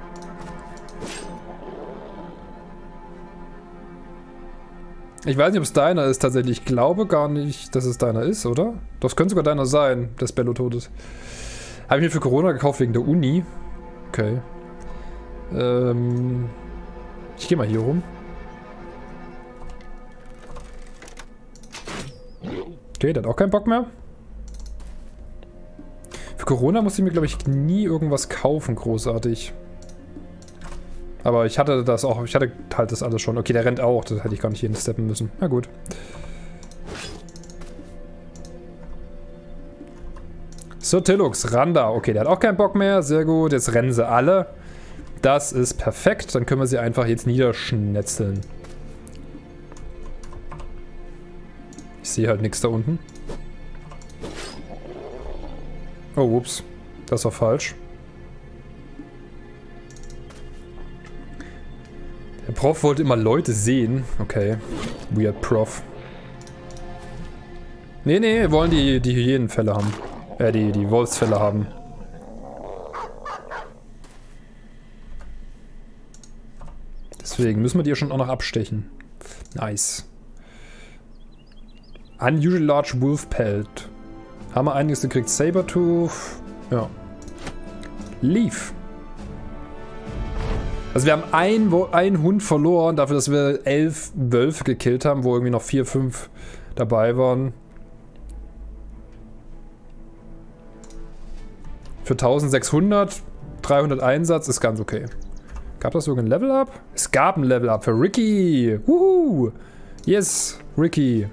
Ich weiß nicht, ob es deiner ist tatsächlich. Ich glaube gar nicht, dass es deiner ist, oder? Das könnte sogar deiner sein, dass Bello tot ist. Habe ich mir für Corona gekauft wegen der Uni. Okay. Ähm... Ich gehe mal hier rum. Okay, der hat auch keinen Bock mehr. Für Corona musste ich mir, glaube ich, nie irgendwas kaufen, großartig. Aber ich hatte das auch, ich hatte halt das alles schon. Okay, der rennt auch, das hätte ich gar nicht jeden steppen müssen. Na gut. So, Tillux, Randa. Okay, der hat auch keinen Bock mehr. Sehr gut, jetzt rennen sie alle. Das ist perfekt. Dann können wir sie einfach jetzt niederschnetzeln. Ich sehe halt nichts da unten. Oh, ups. Das war falsch. Der Prof wollte immer Leute sehen. Okay. Weird Prof. Nee, nee, wir wollen die, die Hyänenfälle haben. Äh, die, die Wolfsfälle haben. Deswegen müssen wir die ja schon auch noch abstechen. Nice. Unusual Large Wolf Pelt. Haben wir einiges gekriegt. Sabertooth. Ja. Leaf. Also wir haben einen, einen Hund verloren, dafür, dass wir elf Wölfe gekillt haben, wo irgendwie noch vier, fünf dabei waren. Für eintausendsechshundert, dreihundert Einsatz ist ganz okay. Gab das irgendein Level-Up? Es gab ein Level-Up für Ricky. Wuhu! Yes, Ricky.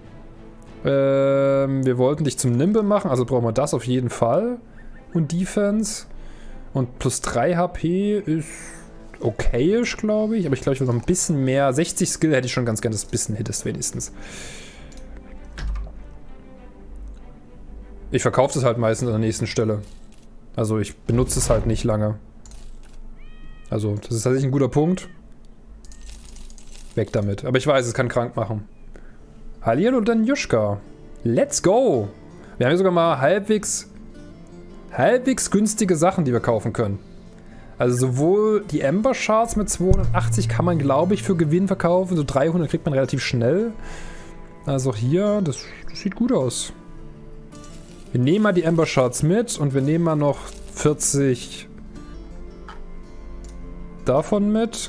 Ähm, wir wollten dich zum Nimble machen, also brauchen wir das auf jeden Fall. Und Defense. Und plus drei H P ist okayisch, glaube ich. Aber ich glaube, ich will noch ein bisschen mehr. sechzig Skill hätte ich schon ganz gerne, das bisschen hittest wenigstens. Ich verkaufe das halt meistens an der nächsten Stelle. Also ich benutze es halt nicht lange. Also das ist tatsächlich ein guter Punkt. Weg damit. Aber ich weiß, es kann krank machen. Hallihallo und dann Juschka. Let's go! Wir haben hier sogar mal halbwegs, halbwegs günstige Sachen, die wir kaufen können. Also sowohl die Ember Shards mit zweihundertachtzig kann man, glaube ich, für Gewinn verkaufen. So dreihundert kriegt man relativ schnell. Also auch hier, das, das sieht gut aus. Wir nehmen mal die Ember Shards mit und wir nehmen mal noch vierzig davon mit.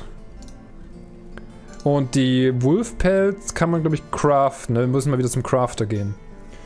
Und die Wolf Pelts kann man, glaube ich, craften. Ne? Wir müssen mal wieder zum Crafter gehen.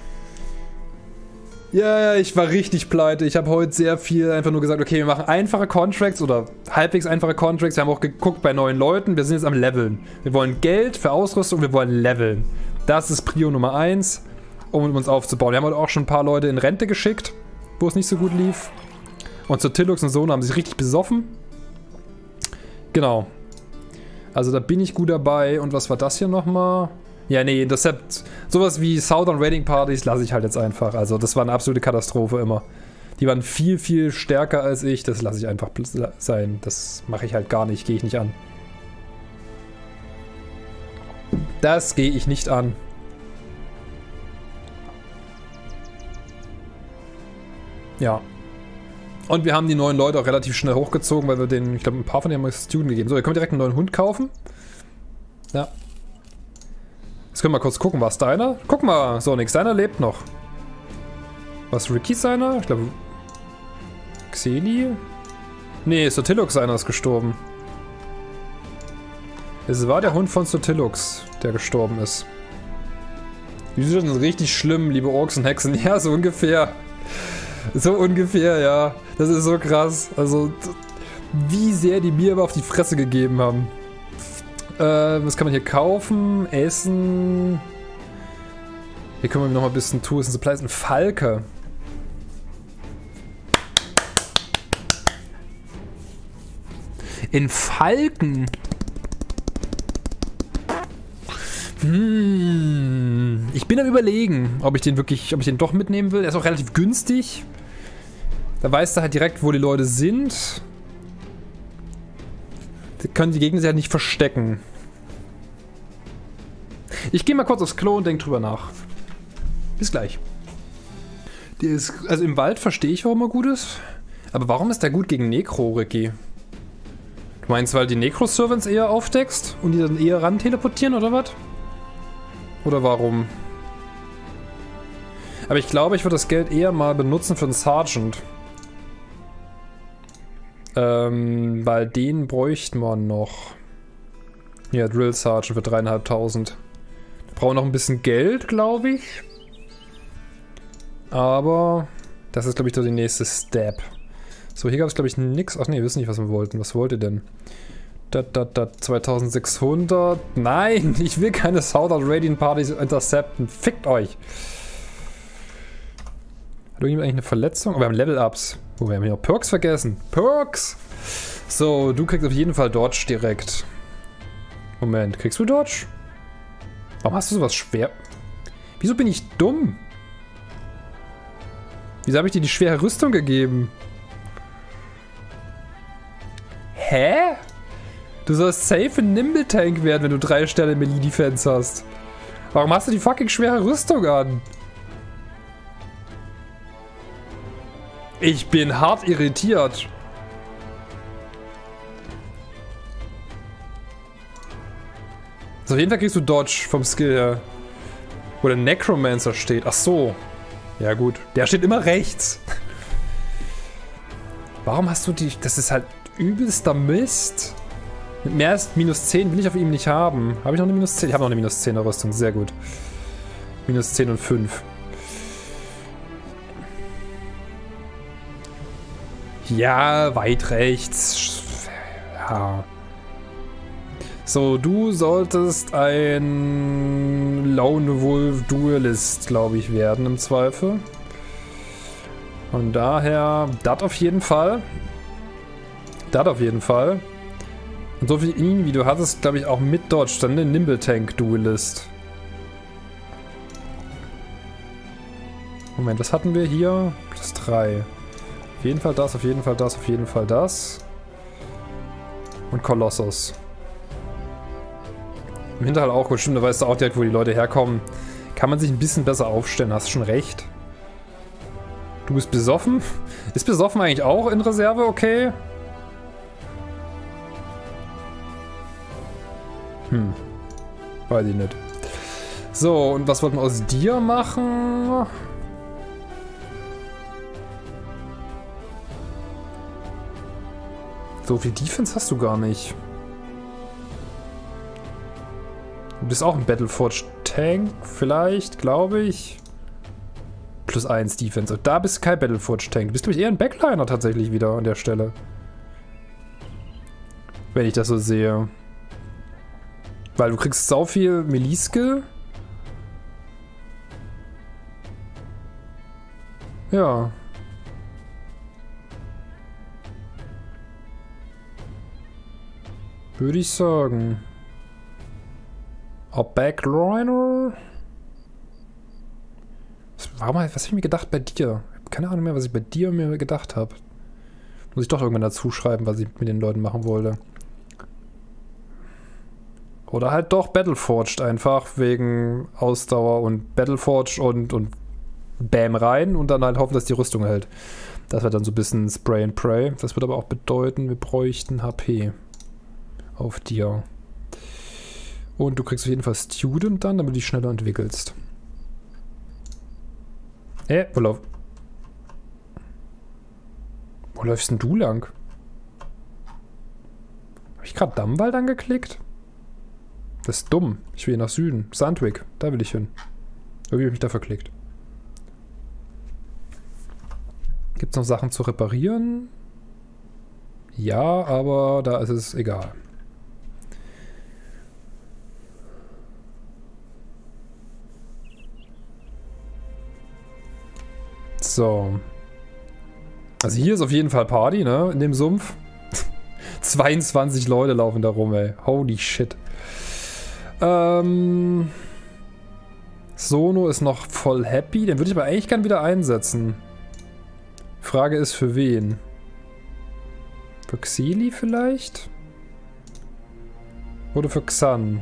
Ja, ja, ich war richtig pleite. Ich habe heute sehr viel einfach nur gesagt, okay, wir machen einfache Contracts oder halbwegs einfache Contracts. Wir haben auch geguckt bei neuen Leuten. Wir sind jetzt am Leveln. Wir wollen Geld für Ausrüstung, wir wollen leveln. Das ist Prio Nummer eins, um uns aufzubauen. Wir haben heute auch schon ein paar Leute in Rente geschickt, wo es nicht so gut lief. Und zur Tillux und so haben sich richtig besoffen. Genau. Also da bin ich gut dabei. Und was war das hier nochmal? Ja, nee, das hat sowas wie Southern Raiding Partys lasse ich halt jetzt einfach. Also das war eine absolute Katastrophe immer. Die waren viel, viel stärker als ich. Das lasse ich einfach sein. Das mache ich halt gar nicht. Gehe ich nicht an. Das gehe ich nicht an. Ja. Und wir haben die neuen Leute auch relativ schnell hochgezogen, weil wir den, ich glaube, ein paar von denen haben wir Student gegeben. So, wir können direkt einen neuen Hund kaufen. Ja. Jetzt können wir mal kurz gucken, was deiner? Guck mal, Sonic, seiner lebt noch. Was, Ricky seiner? Ich glaube, Xeli? Nee, Sotilux seiner ist gestorben. Es war der Hund von Sotilux, der gestorben ist. Die sind richtig schlimm, liebe Orks und Hexen. Ja, so ungefähr. So ungefähr, ja. Das ist so krass. Also, wie sehr die mir aber auf die Fresse gegeben haben. Äh, was kann man hier kaufen? Essen. Hier können wir noch mal ein bisschen Tools und Supplies. Ein Falke. In Falken. Hm. Ich bin am Überlegen, ob ich den wirklich, ob ich den doch mitnehmen will. Er ist auch relativ günstig. Da weißt du halt direkt, wo die Leute sind. Da können die Gegner sich halt nicht verstecken. Ich gehe mal kurz aufs Klo und denke drüber nach. Bis gleich. Der ist, also im Wald verstehe ich, warum er gut ist. Aber warum ist der gut gegen Necro, Ricky? Du meinst, weil die Necro-Servants eher aufdeckst und die dann eher ran teleportieren, oder was? Oder warum? Aber ich glaube, ich würde das Geld eher mal benutzen für einen Sergeant. Ähm, weil den bräuchten wir noch. Ja, Drill Sergeant für dreieinhalbtausend. Wir brauchen noch ein bisschen Geld, glaube ich. Aber das ist, glaube ich, doch die nächste Step. So, hier gab es, glaube ich, nix. Ach nee, wir wissen nicht, was wir wollten. Was wollt ihr denn? Da, da, da, zweitausendsechshundert. Nein, ich will keine Southern Raiding Partys intercepten. Fickt euch. Hat irgendjemand eigentlich eine Verletzung? Oh, wir haben Level-Ups. Oh, wir haben hier noch Perks vergessen. Perks! So, du kriegst auf jeden Fall Dodge direkt. Moment, kriegst du Dodge? Warum hast du sowas schwer? Wieso bin ich dumm? Wieso habe ich dir die schwere Rüstung gegeben? Hä? Du sollst safe ein Nimble Tank werden, wenn du drei Sterne Melee Defense hast. Warum hast du die fucking schwere Rüstung an? Ich bin hart irritiert. So, auf jeden Fall kriegst du Dodge vom Skill her. Wo der Necromancer steht. Ach so. Ja gut. Der steht immer rechts. Warum hast du die... Das ist halt übelster Mist. Mit mehr als minus zehn will ich auf ihm nicht haben. Habe ich noch eine minus zehn? Ich habe noch eine minus zehn Rüstung. Sehr gut. minus zehn und fünf. Ja, weit rechts. Ja. So, du solltest ein Lone Wolf Duelist, glaube ich, werden im Zweifel. Von daher, das auf jeden Fall. Das auf jeden Fall. Und so viel ihn, wie du hattest, glaube ich, auch mit Dodge, dann den Nimble Tank Duelist. Moment, was hatten wir hier? Plus drei. Auf jeden Fall das, auf jeden Fall das, auf jeden Fall das. Und Kolossus. Im Hinterhalt auch, bestimmt, da weißt du auch direkt, wo die Leute herkommen. Kann man sich ein bisschen besser aufstellen, hast schon recht. Du bist besoffen? Ist besoffen eigentlich auch in Reserve okay? Hm. Weiß ich nicht. So, und was wollten wir aus dir machen? So viel Defense hast du gar nicht. Du bist auch ein Battleforge Tank, vielleicht, glaube ich. Plus eins Defense. Und da bist du kein Battleforge Tank. Du bist, glaube ich, eher ein Backliner tatsächlich wieder an der Stelle. Wenn ich das so sehe. Weil du kriegst sau viel Melee-Skill. Ja. Würde ich sagen. A Backliner? Warum, was habe ich mir gedacht bei dir? Ich habe keine Ahnung mehr, was ich bei dir mir gedacht habe. Muss ich doch irgendwann dazu schreiben, was ich mit den Leuten machen wollte. Oder halt doch Battleforged einfach, wegen Ausdauer und Battleforged und, und Bam rein und dann halt hoffen, dass die Rüstung hält. Das wird dann so ein bisschen Spray and Pray. Das wird aber auch bedeuten, wir bräuchten H P auf dir. Und du kriegst auf jeden Fall Student dann, damit du dich schneller entwickelst. Hä? Wo lauf... Wo läufst denn du lang? Habe ich gerade Dammwald angeklickt? Das ist dumm. Ich will hier nach Süden. Sandwick. Da will ich hin. Irgendwie habe ich mich da verklickt. Gibt es noch Sachen zu reparieren? Ja, aber da ist es egal. So. Also hier ist auf jeden Fall Party, ne? In dem Sumpf. zweiundzwanzig Leute laufen da rum, ey. Holy shit. Ähm... Sono ist noch voll happy. Den würde ich aber eigentlich gern wieder einsetzen. Frage ist, für wen? Für Xili vielleicht? Oder für Xan?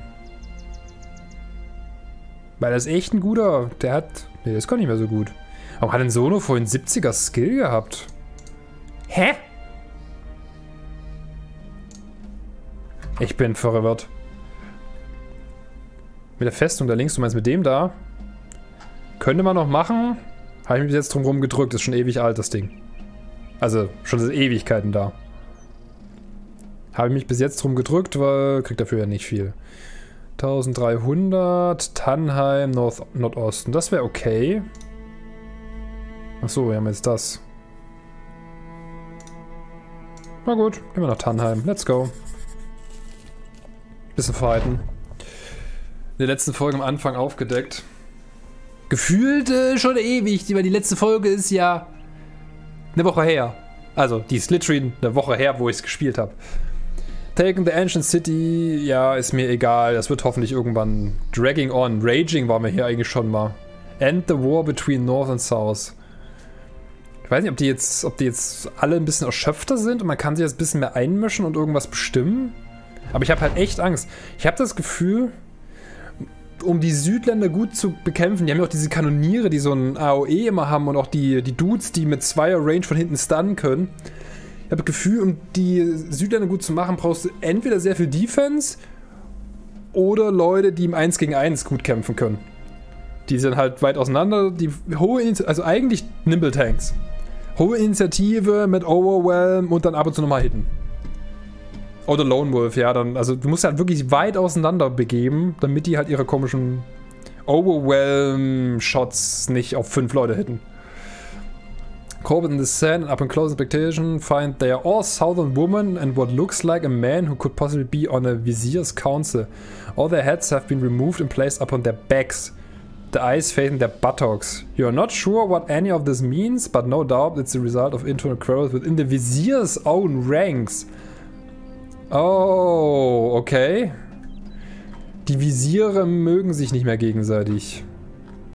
Weil er ist echt ein guter... Der hat... Ne, der ist gar nicht mehr so gut. Warum hat denn Sono vorhin siebziger Skill gehabt? Hä? Ich bin verwirrt. Mit der Festung da links, du meinst mit dem da? Könnte man noch machen. Habe ich mich bis jetzt drum rum gedrückt. Ist schon ewig alt, das Ding. Also, schon seit Ewigkeiten da. Habe ich mich bis jetzt drum gedrückt, weil kriegt dafür ja nicht viel. eintausenddreihundert, Tannheim, North, Nordosten. Das wäre okay. Achso, wir haben jetzt das. Na gut, gehen wir nach Tannheim. Let's go. Bisschen fighten. In der letzten Folge am Anfang aufgedeckt. Gefühlt äh, schon ewig, weil die letzte Folge ist ja eine Woche her. Also, die ist literally eine Woche her, wo ich es gespielt habe. Taking the Ancient City, ja, ist mir egal. Das wird hoffentlich irgendwann Dragging On. Raging waren wir hier eigentlich schon mal. End the War between North and South. Ich weiß nicht, ob die jetzt, ob die jetzt alle ein bisschen erschöpfter sind und man kann sich jetzt ein bisschen mehr einmischen und irgendwas bestimmen. Aber ich habe halt echt Angst. Ich habe das Gefühl, um die Südländer gut zu bekämpfen, die haben ja auch diese Kanoniere, die so ein A O E immer haben und auch die, die Dudes, die mit zweier Range von hinten stunnen können. Ich habe das Gefühl, um die Südländer gut zu machen, brauchst du entweder sehr viel Defense oder Leute, die im eins gegen eins gut kämpfen können. Die sind halt weit auseinander, die hohe Initiative, also eigentlich Nimble Tanks. Hohe Initiative mit Overwhelm und dann ab und zu nochmal hitten. Oder Lone Wolf, ja, dann, also du musst halt wirklich weit auseinander begeben, damit die halt ihre komischen Overwhelm-Shots nicht auf fünf Leute hitten. Corbett in the sand and up in close expectation find they are all southern women and what looks like a man who could possibly be on a vizier's council. All their heads have been removed and placed upon their backs. The eyes facing their buttocks. You are not sure what any of this means, but no doubt it's the result of internal quarrels within the vizier's own ranks. Oh, okay. Die Visiere mögen sich nicht mehr gegenseitig.